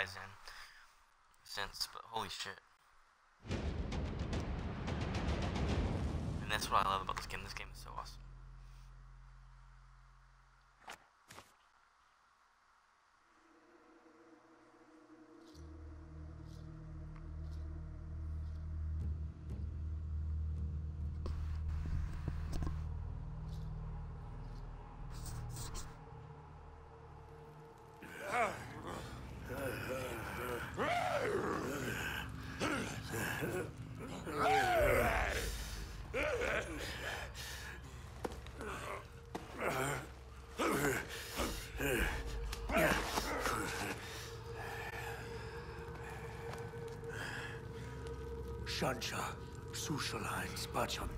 ties in since, but holy shit. And that's what I love about this game. This game is so awesome. Shansha, Sushalhain, Spacham.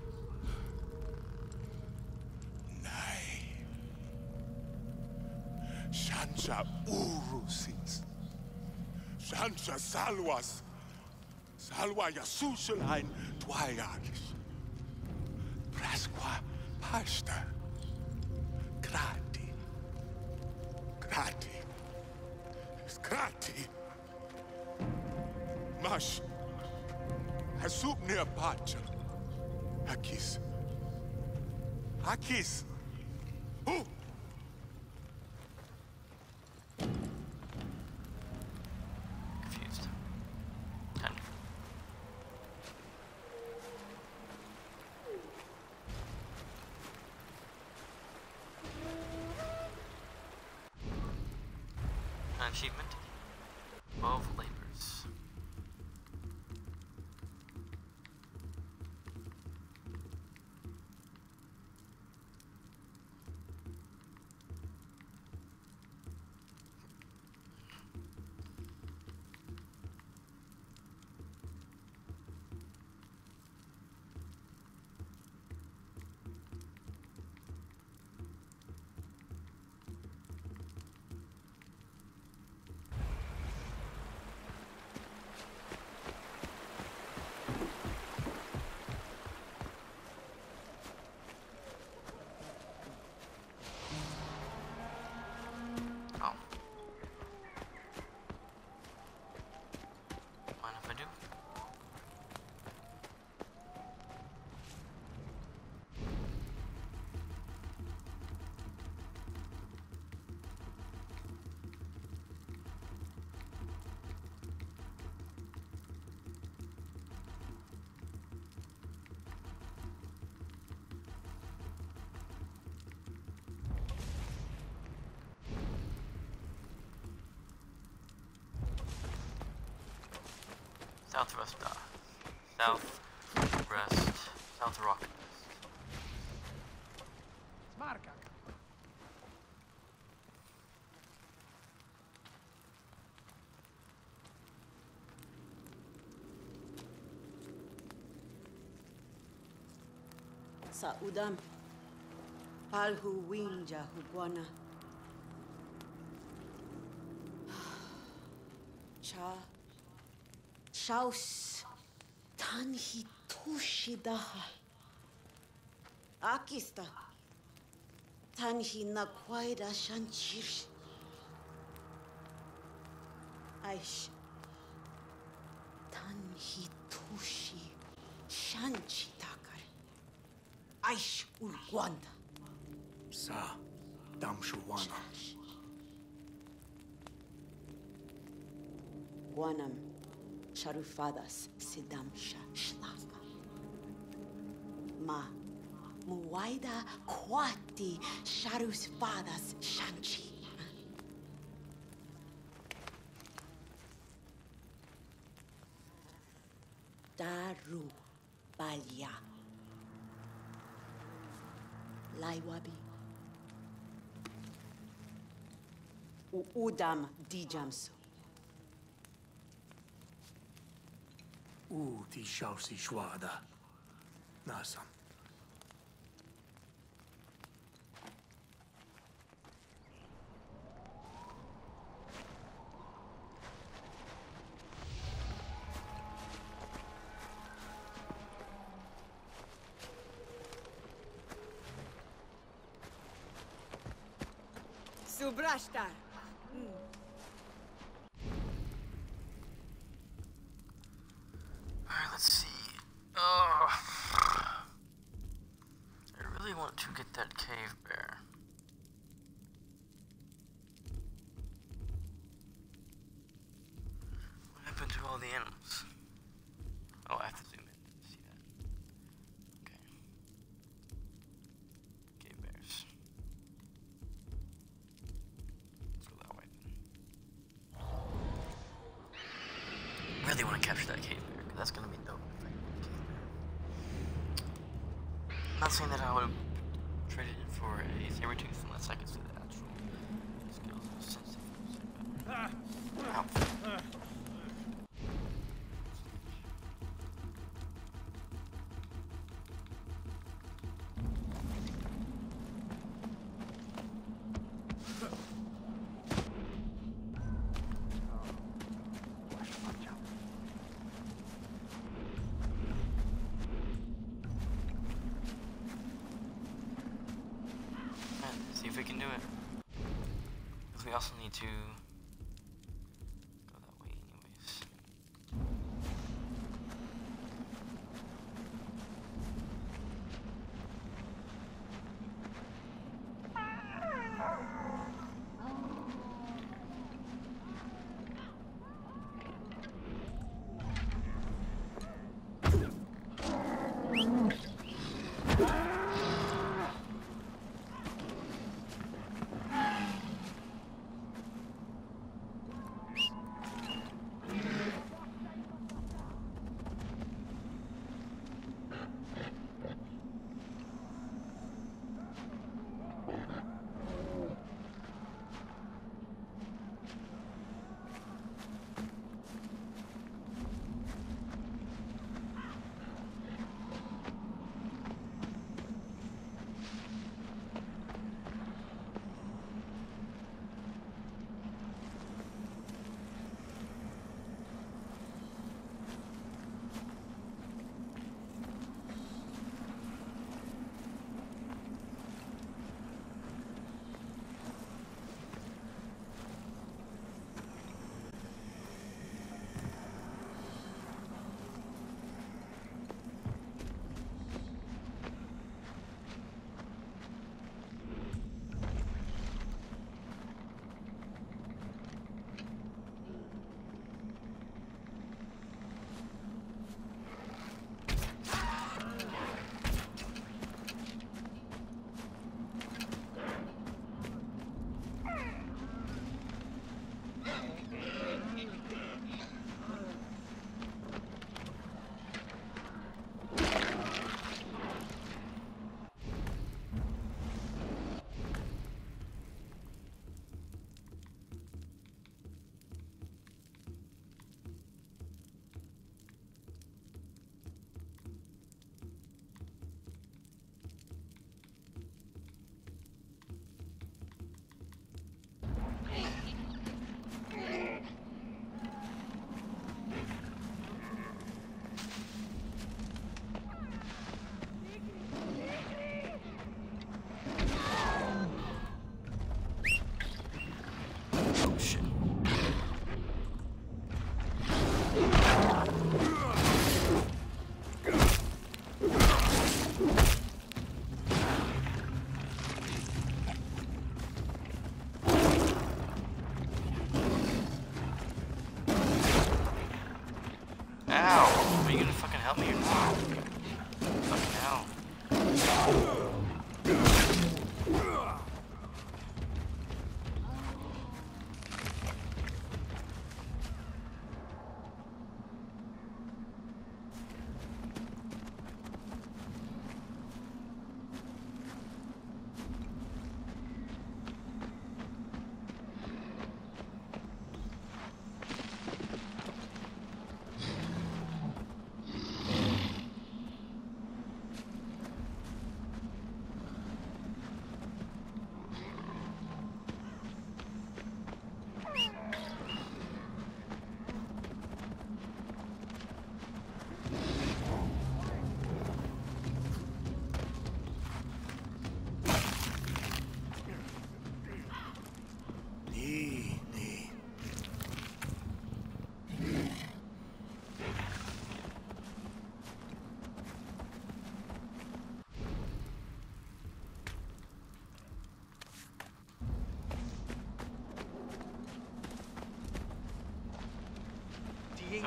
Nay. Shansha Urusins. Shansha Salwas. Salwa Yasushalhain Twayarish. Prasqua Pasta. Grati. Grati. Grati. Mash. Hasuk near Pacha. Hakis. Hakis. Who? Confused. Kind of. Achievement. 12 labors. Oh. Mind if I do? Southwest, South Rock. Marka. Sa udam. Palhu winja hugwana. Shaus tanhi tushidaha. Akista tanhi nakwaida shanchir. Aish tanhi tushi shanchi takar. Aish urguanda. Sa Damshuwana. Guanam Sharufadas Sidamsha Shlaka. Ma Muwaida Kwati Sharusfadas Shanchi. Daru Balya. Laiwabi. Udam Dijamsu. Ti Shausi Shwada. Nasam. Subrashtar. want to get that cave bear. What happened to all the animals? Oh, I have to zoom in to see that. Okay. Cave bears. Let's go that way. I really want to capture that cave bear, because that's going to be dope. I'm not saying that I would have traded it for a saber tooth unless I could see the actual skills and sensitive outfit. See if we can do it. Because we also need to go that way anyways.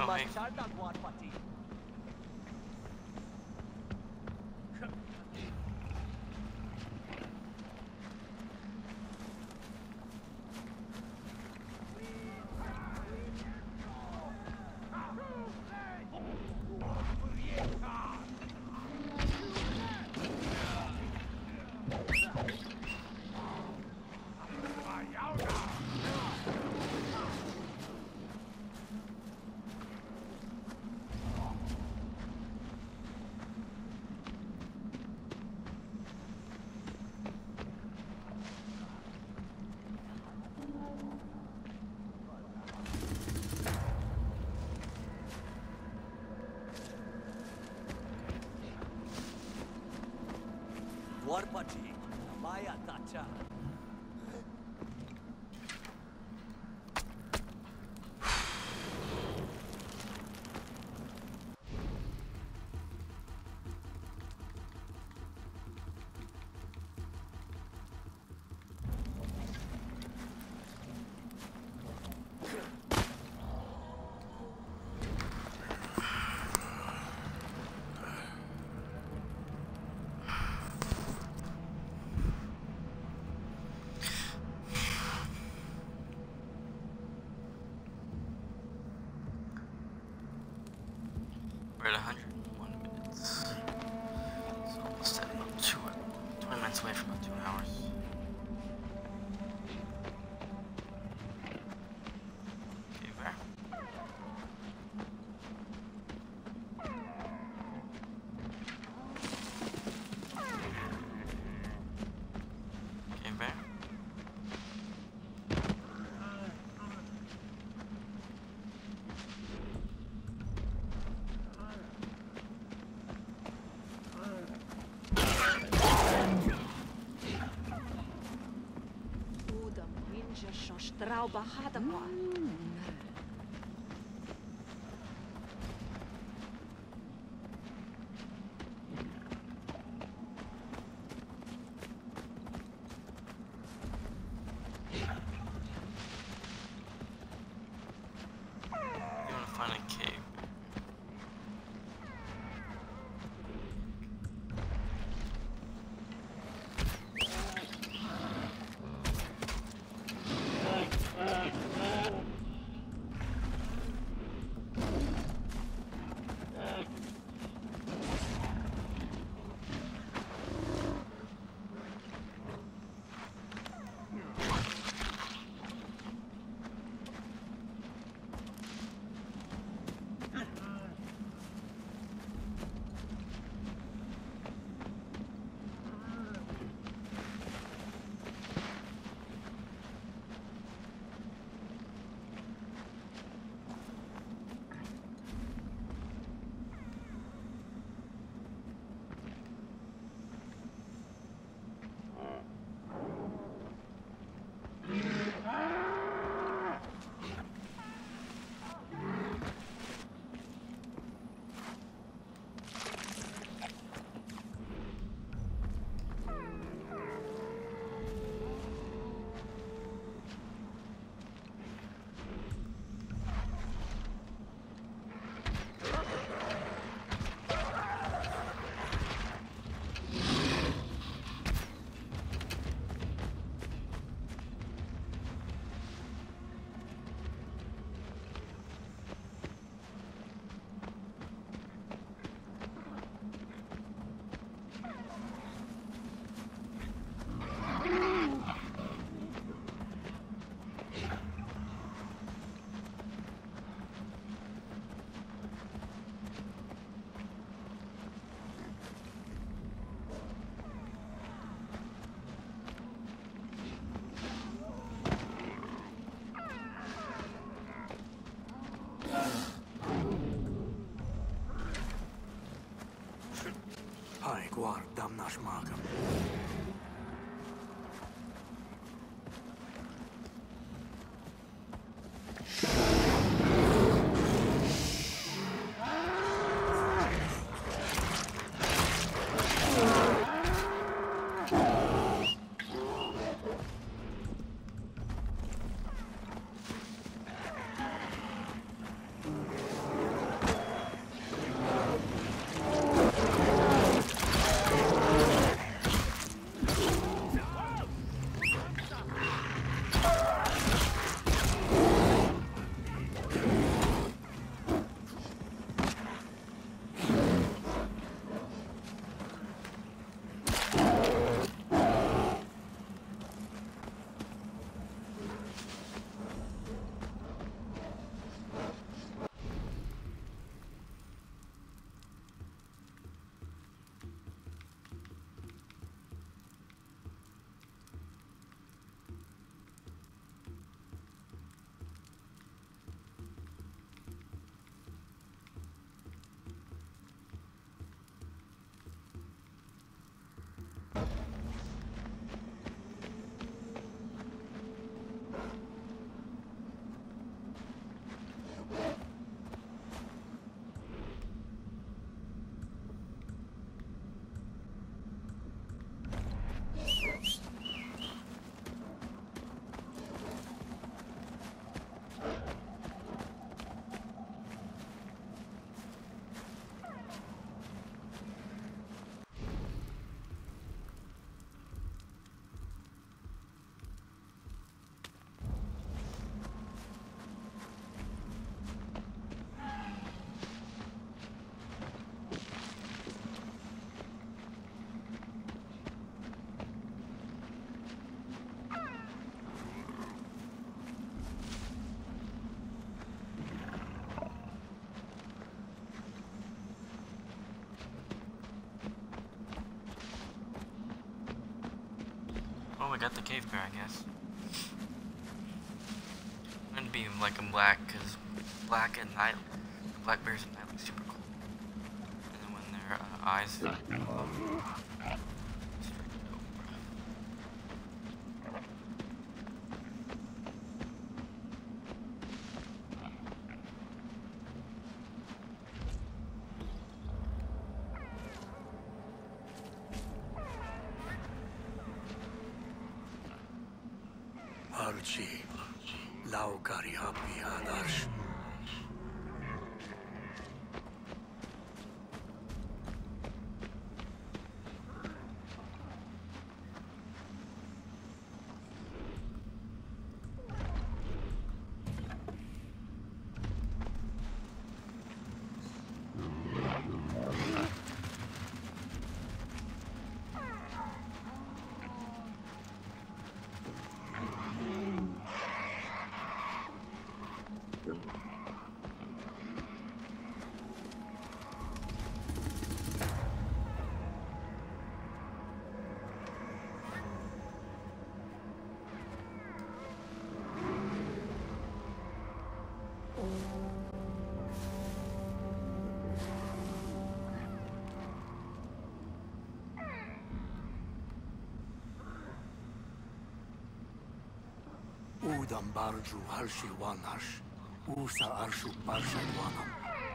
Oh, must hey. charda Guarpati. Guarpati, Maya Tacha. We're at 101 minutes. So almost at about 20 minutes away from about 2 hours. Okay, Bear. Okay, Bear. Udam winja shostrauba hadakwa. You want to find a cave. Hai guardam naš magam. we got the cave bear, I guess. I'm gonna be like a black, cause black at night, black bears at night look super cool. And then when their eyes glow, straight dope, bro. Archie, Laukari Happy Adash. Udam barju halshi wanash. Usa arshu parsha wanam.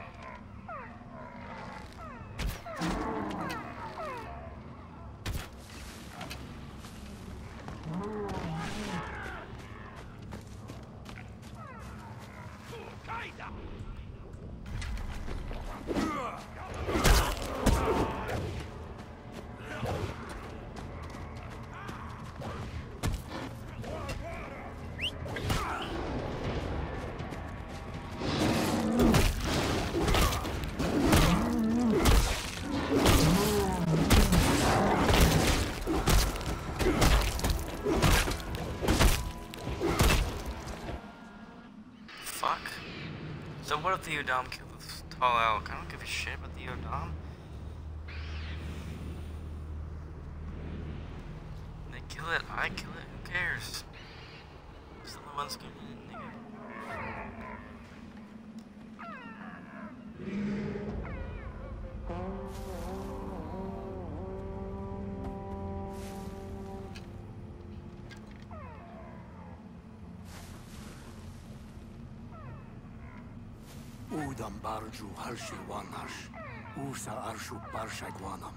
Fuck. So what if the Udam killed this tall elk? I don't give a shit about the Udam. They kill it, I kill it, who cares? Still the one's getting it, nigga. Udam barju halshi wanash. Usa arshu parsha wanam.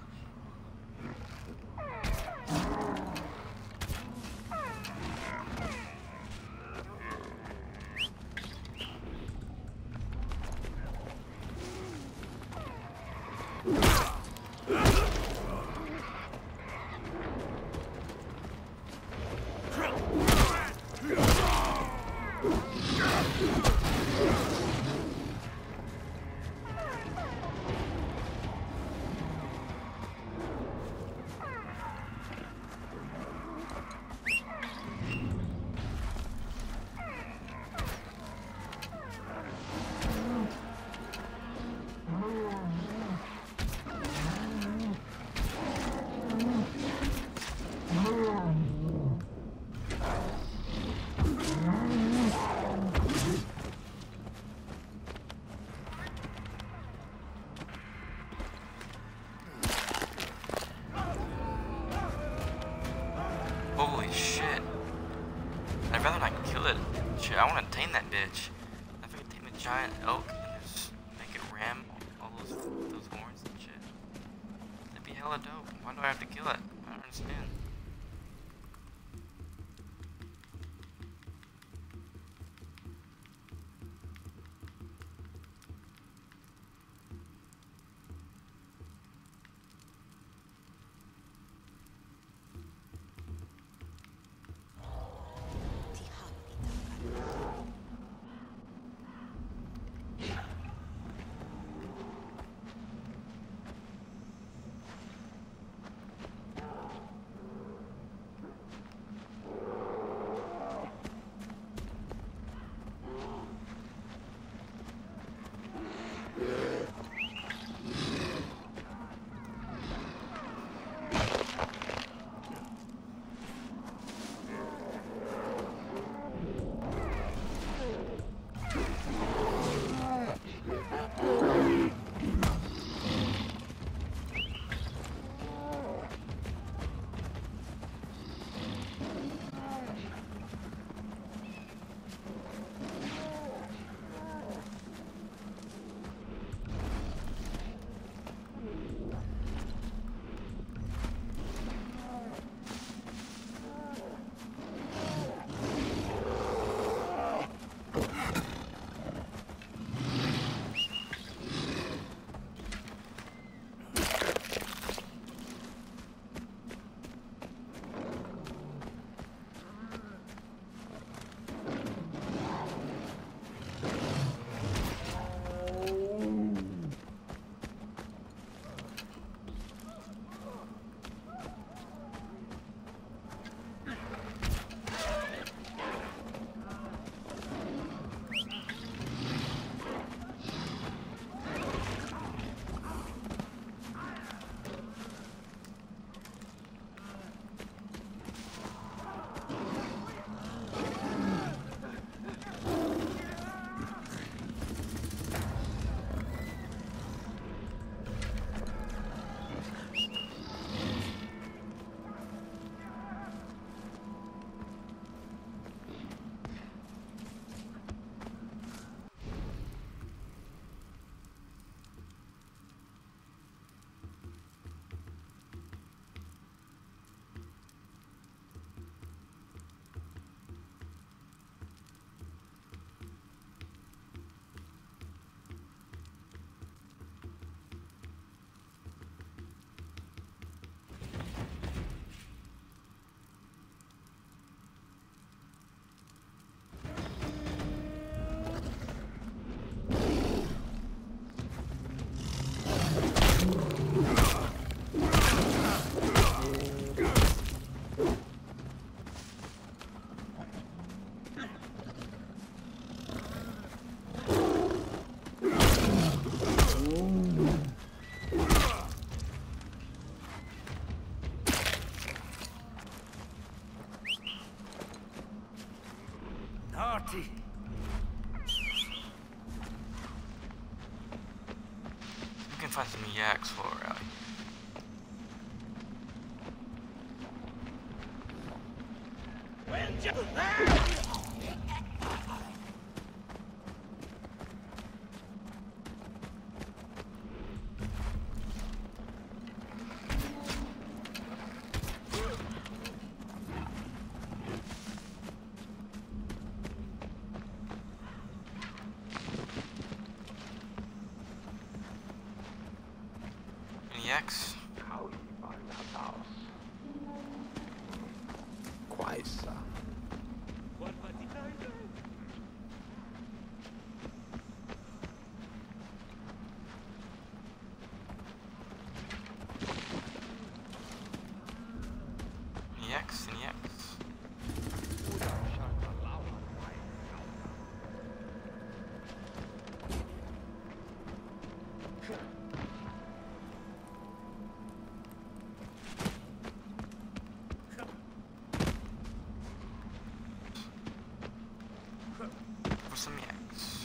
Holy shit. I'd rather not kill it. Shit, I want to tame that bitch. If I could tame a giant elk and just make it ram all those horns and shit. That'd be hella dope. Why do I have to kill it? I don't understand. party. You can find some yaks for any yaks? Quaisa. Any yaks? Any yaks? For some yaks.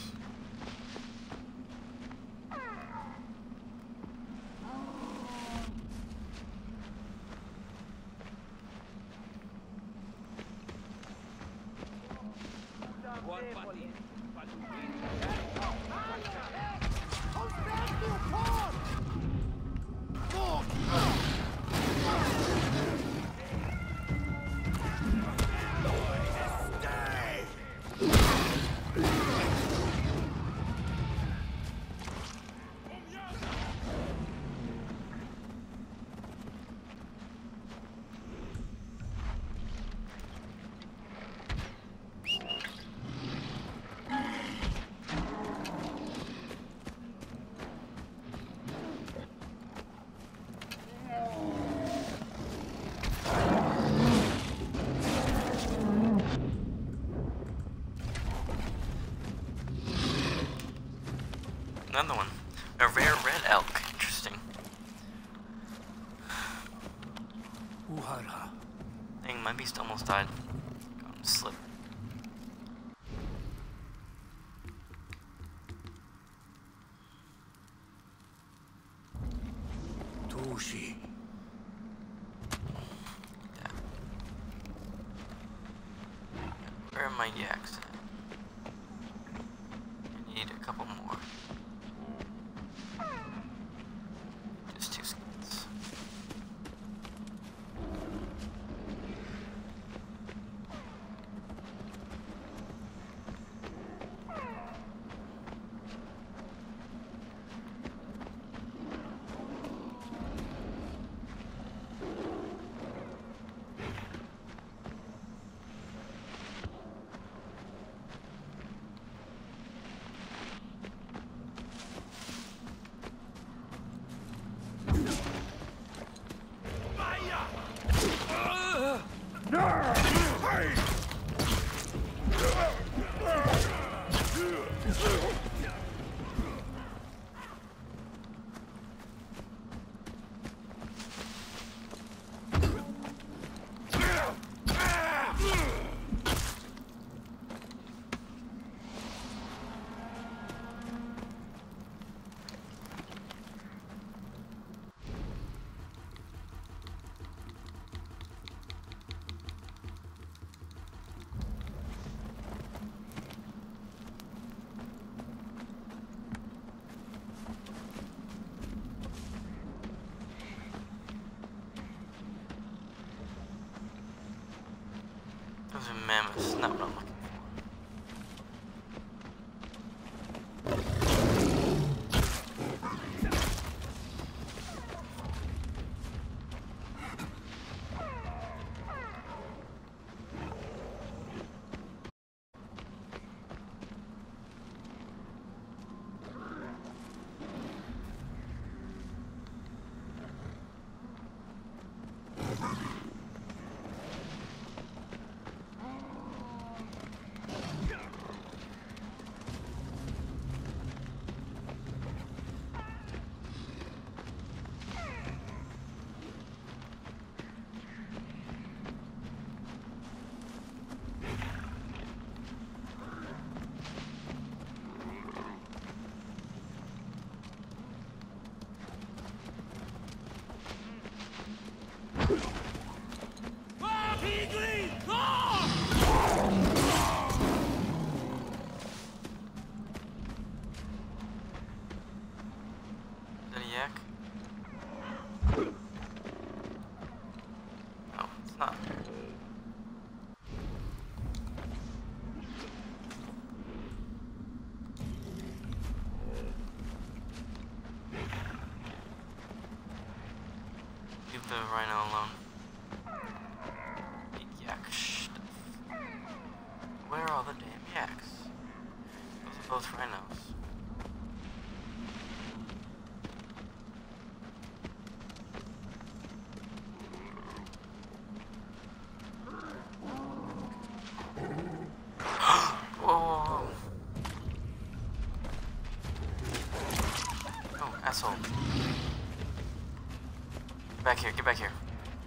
Another one. A rare red elk. Interesting. Uhara. Dang, my beast almost died. Got him slip. Tushi. Yeah. Where are my yaks at? I need a couple more. Just 2 skins. Those are mammoths, not what I'm looking for. it's not. Leave the rhino alone. Big yak stuff. Where are all the damn yaks? Those are both rhinos. Whoa. Oh, asshole. Get back here, get back here.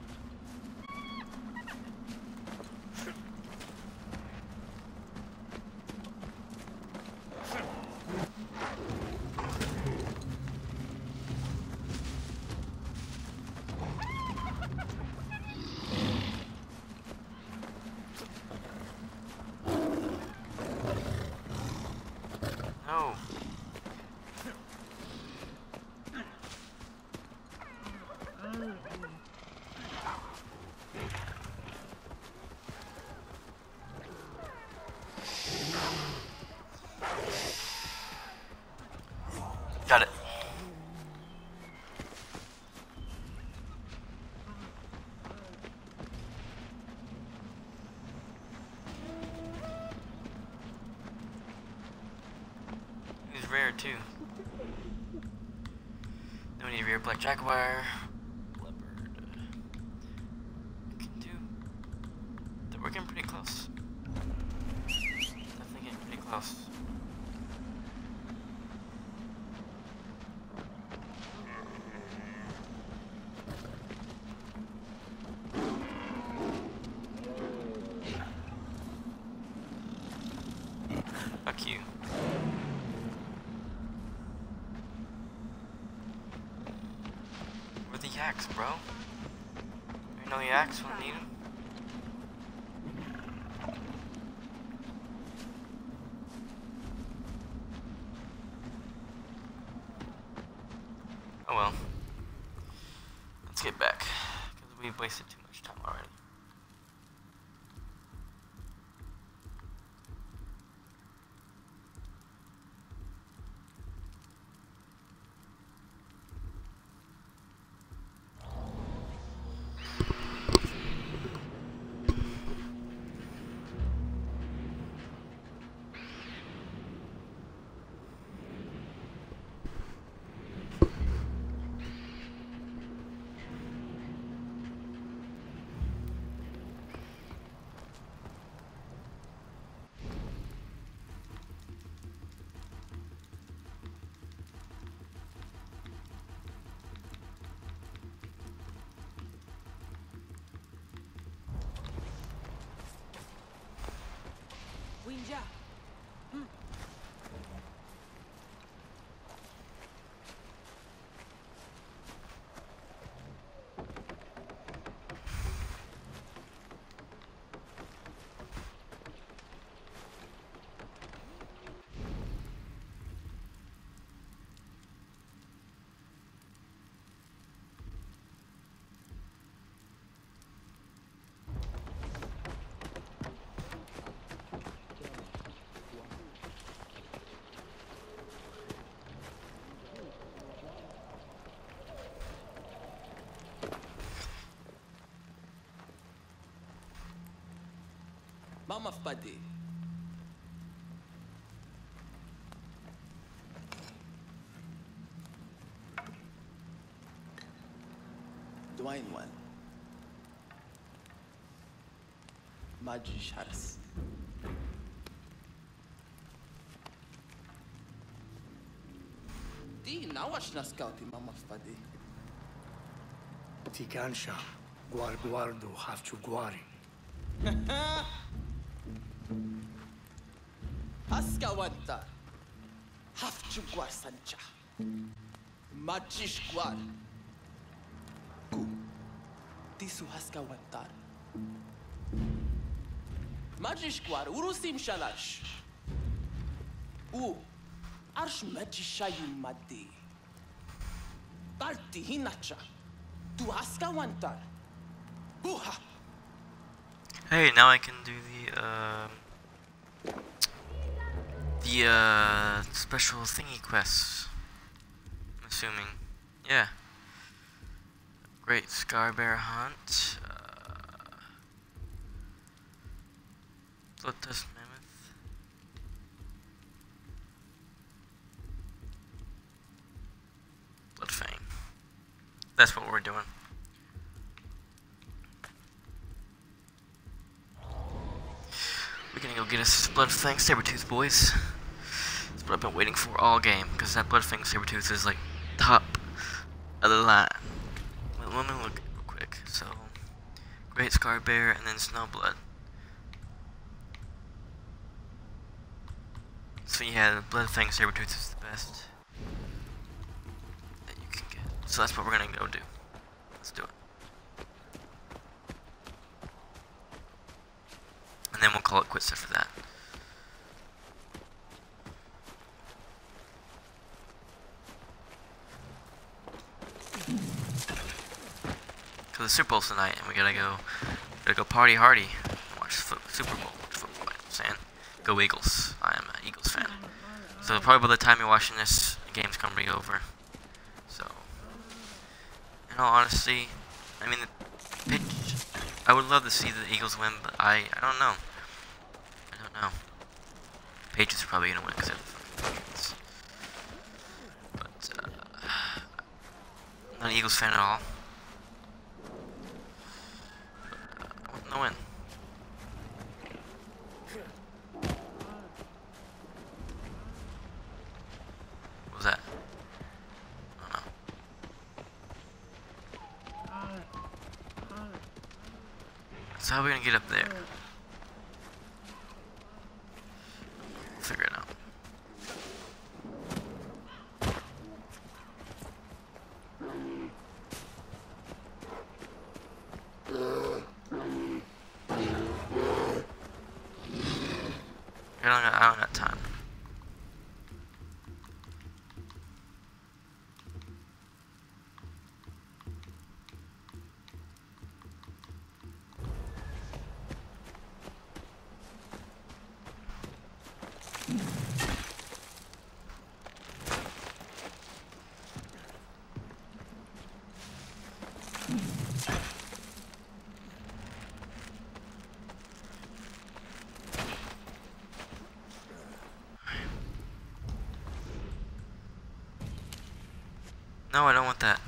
No. Got it. He's rare too. Then we need rare black jaguar, leopard. I can do. We're getting pretty close. Definitely getting pretty close. Fuck you. Where the yaks, bro? You know yaks when I need them? Oh well. Let's get back, because we've wasted too much time already. Winja. Mama Fadi. Dwayne one. Maji Sharas. Di nawash na scouti Mama Fadi. Tikansha, guardo, hafchu guari. Askawanta. Hafchu guar sancha. Majish guar. Ku. Tisu haskawantar. Majish guar urusim shalash. U. Arsh majishayu madi. Tarti hinacha. Tu haskawantar. Buha. Hey, now I can do the special thingy quests. I'm assuming. Yeah. Great Scarbear Hunt. Bloodtest Mammoth. Bloodfang. That's what we're doing. We're gonna go get us Bloodfang Sabretooth, boys. That's what I've been waiting for all game, because that Bloodfang Sabretooth is like top of the line. Well, let me look real quick. So, Great Scarbear and then Snowblood. So yeah, the Bloodfang Sabretooth is the best that you can get. So that's what we're gonna go do. Let's do it. And then we'll call it quits after that. Cause the Super Bowl's tonight, and we gotta go party hardy, watch Super Bowl, football. You know what I'm saying? Go Eagles! I am an Eagles fan. So probably by the time you're watching this, the game's gonna be over. So, in all honesty, I mean, the pitch. I would love to see the Eagles win, but I don't know. I don't know. Patriots are probably gonna win because they're the Patriots. But I'm not an Eagles fan at all. I want them to win. What was that? I don't know. So how are we gonna get up there? Figure it out. I don't got time. No, I don't want that.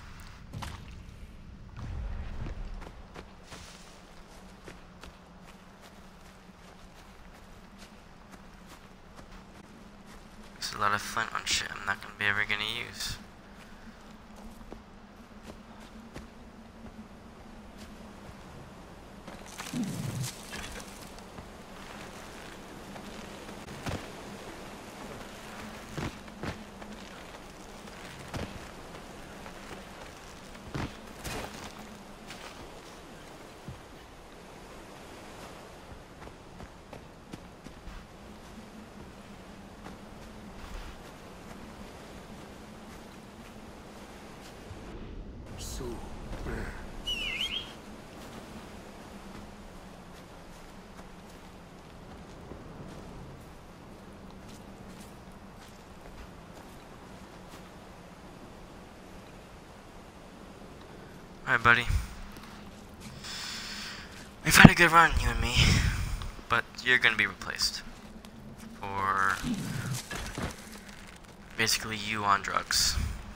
There's a lot of flint on shit I'm not gonna be ever gonna use. Alright, buddy. We've had a good run, you and me. But you're gonna be replaced. For basically you on drugs.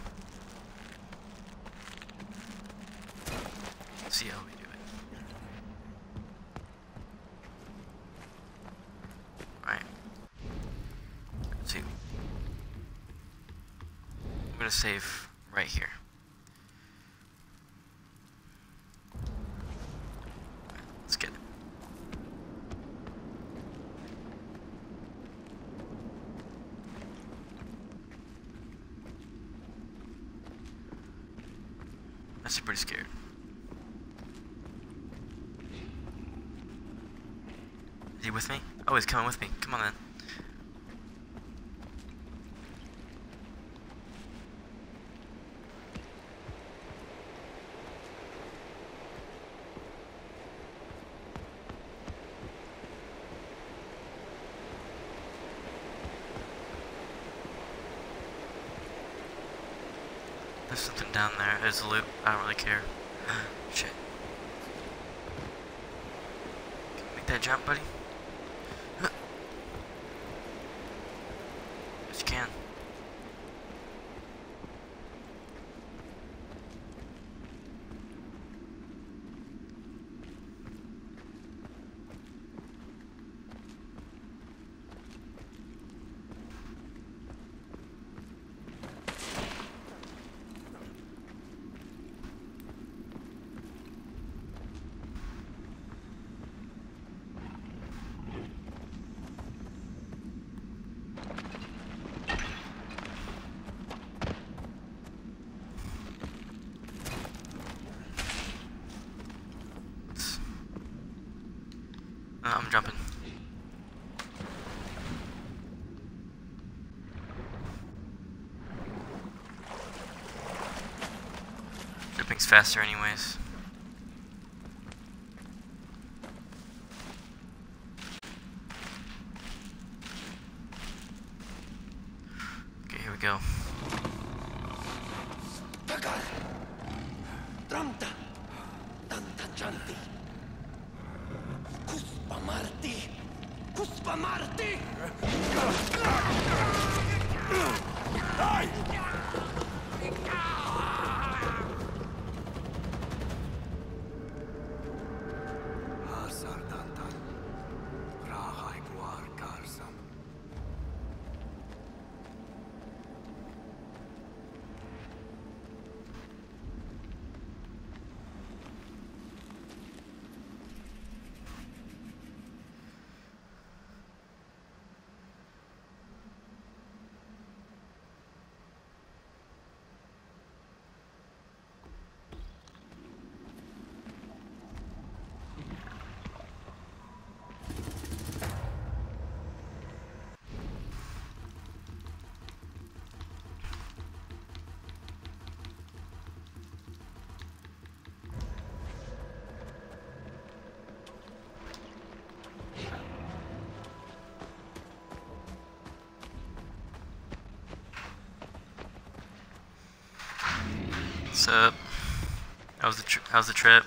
Let's see how we do it. Alright. Let's see. I'm gonna save right here. Let's get it. That's pretty scared. Is he with me? Oh, he's coming with me. Come on then. There's something down there. There's a loop. I don't really care. Shit. Can you make that jump, buddy? Yes, you can. I'm jumping. Jumping's faster anyways. Okay, here we go. Tramta. Tanta chanti. Kuspamarti! Kuspamarti! Hasar dantan. Rahai guar karsam. What's up? How's the trip?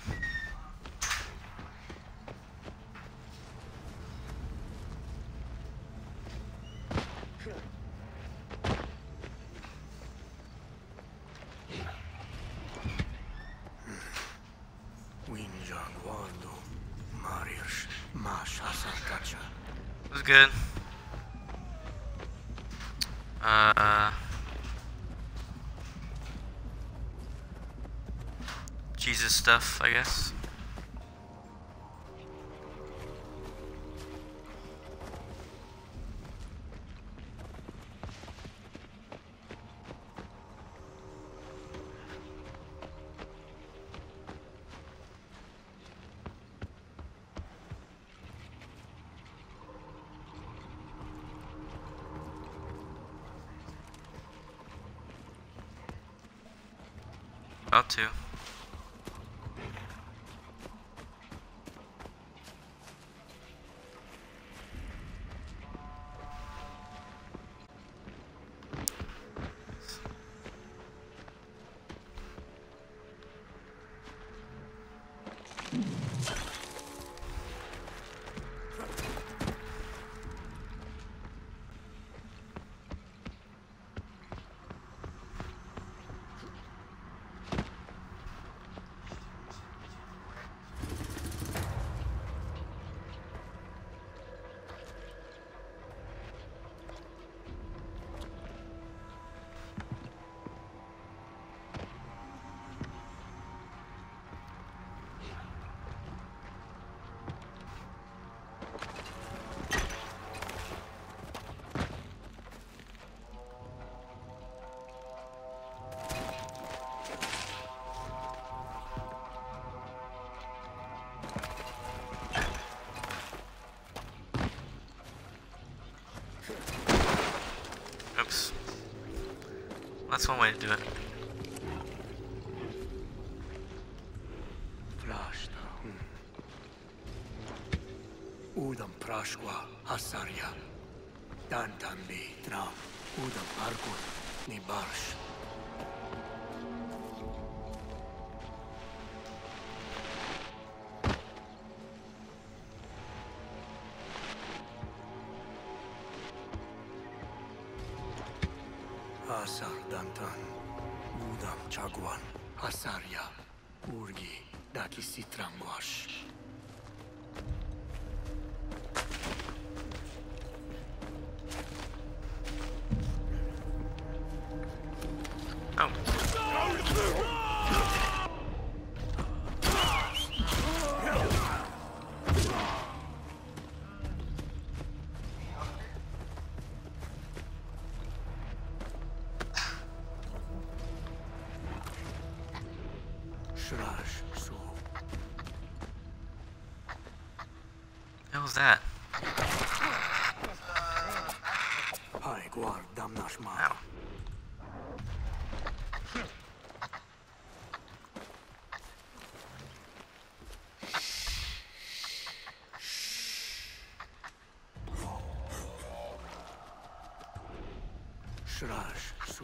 Winjang Waldo. Marius. Masha Sarkacha. It was good. Jesus stuff, I guess. About to. Oops. That's one way to do it. Plashta. Udam prashwa hasarya. Dantambi tram. Udam arkut ni barsh. Asar Dantan, Udam Chagwan, Asarya, Urgi, Dakisitramwash. Shraj Su. What was that? Hai Guar Damnashma. Ow. Shraj Su.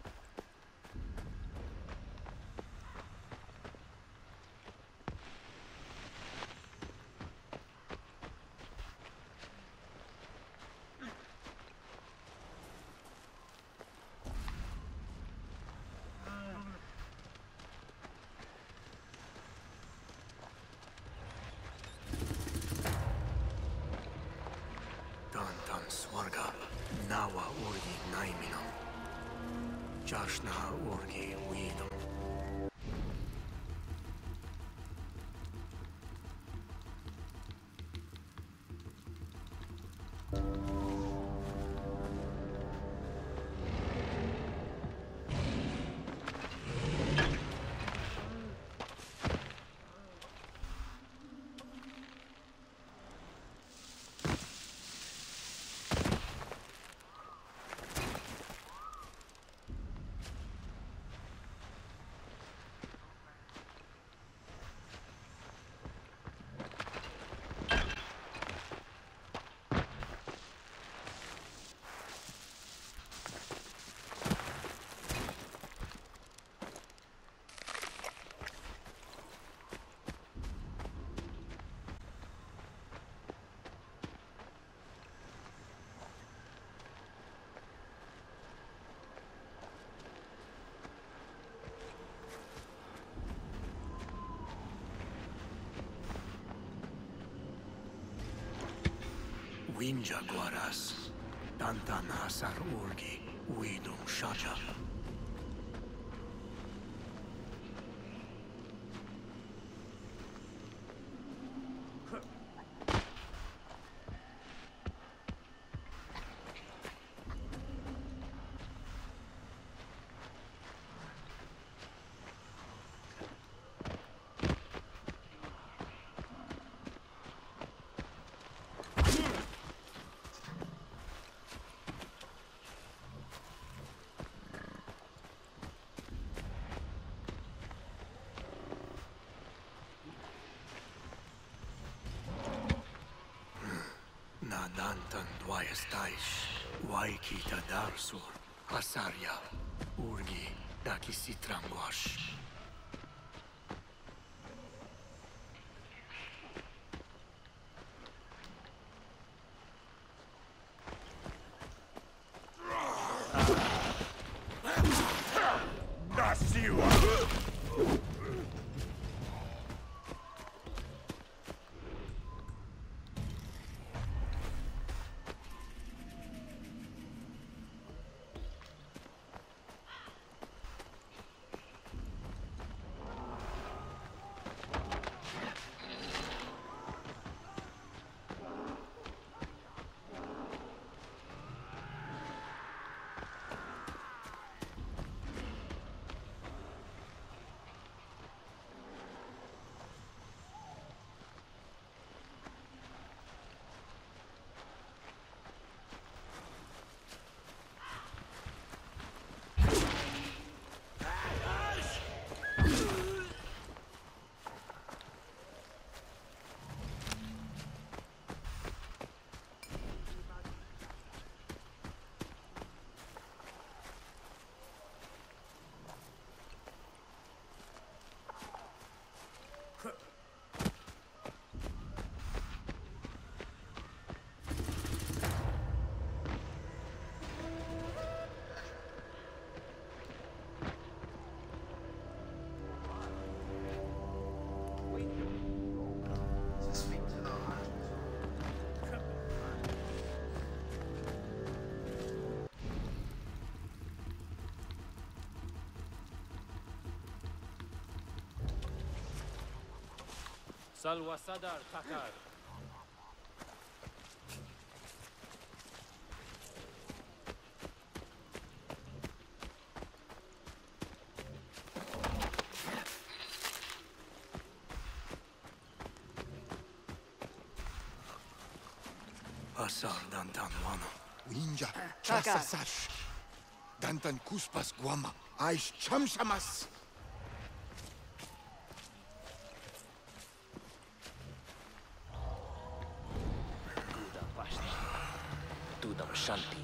Dantan Swarga, Nawa Urgi Naiminam. Jashna Urgi Weedam. Winja Guaras, Dantan Hasar Urgi, Weedum Shaja. Nadantan Dwayastaish, Waikita Darsur, Asarya, Urgi, Dakisitramwash. Salwa Sadar Takar. Asar dantan wano. Winja, chasasash. Dantan kuspas guama. Aish chamshamas. Duda Vashti. Duda Shanti.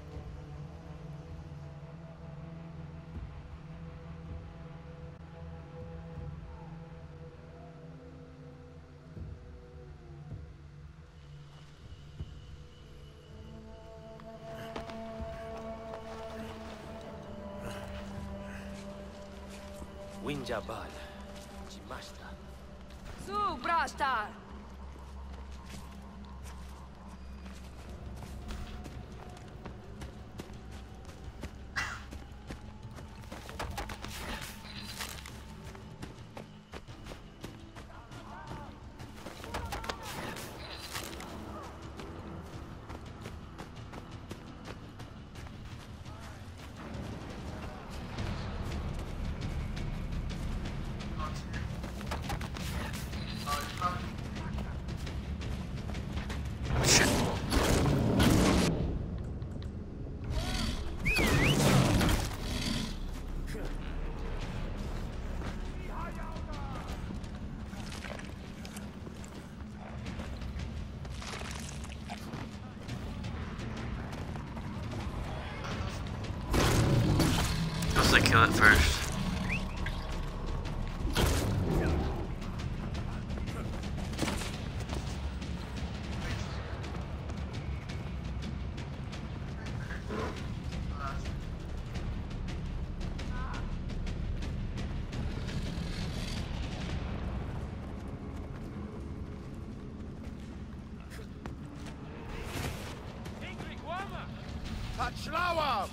Winjabal. Jimashta. Su, Brastar! Let's kill it first. Tachlawam!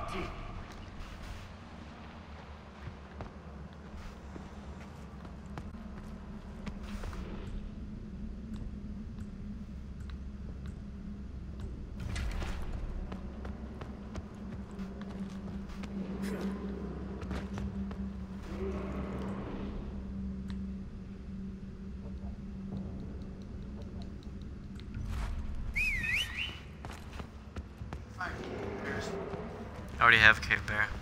I already have Cave Bear.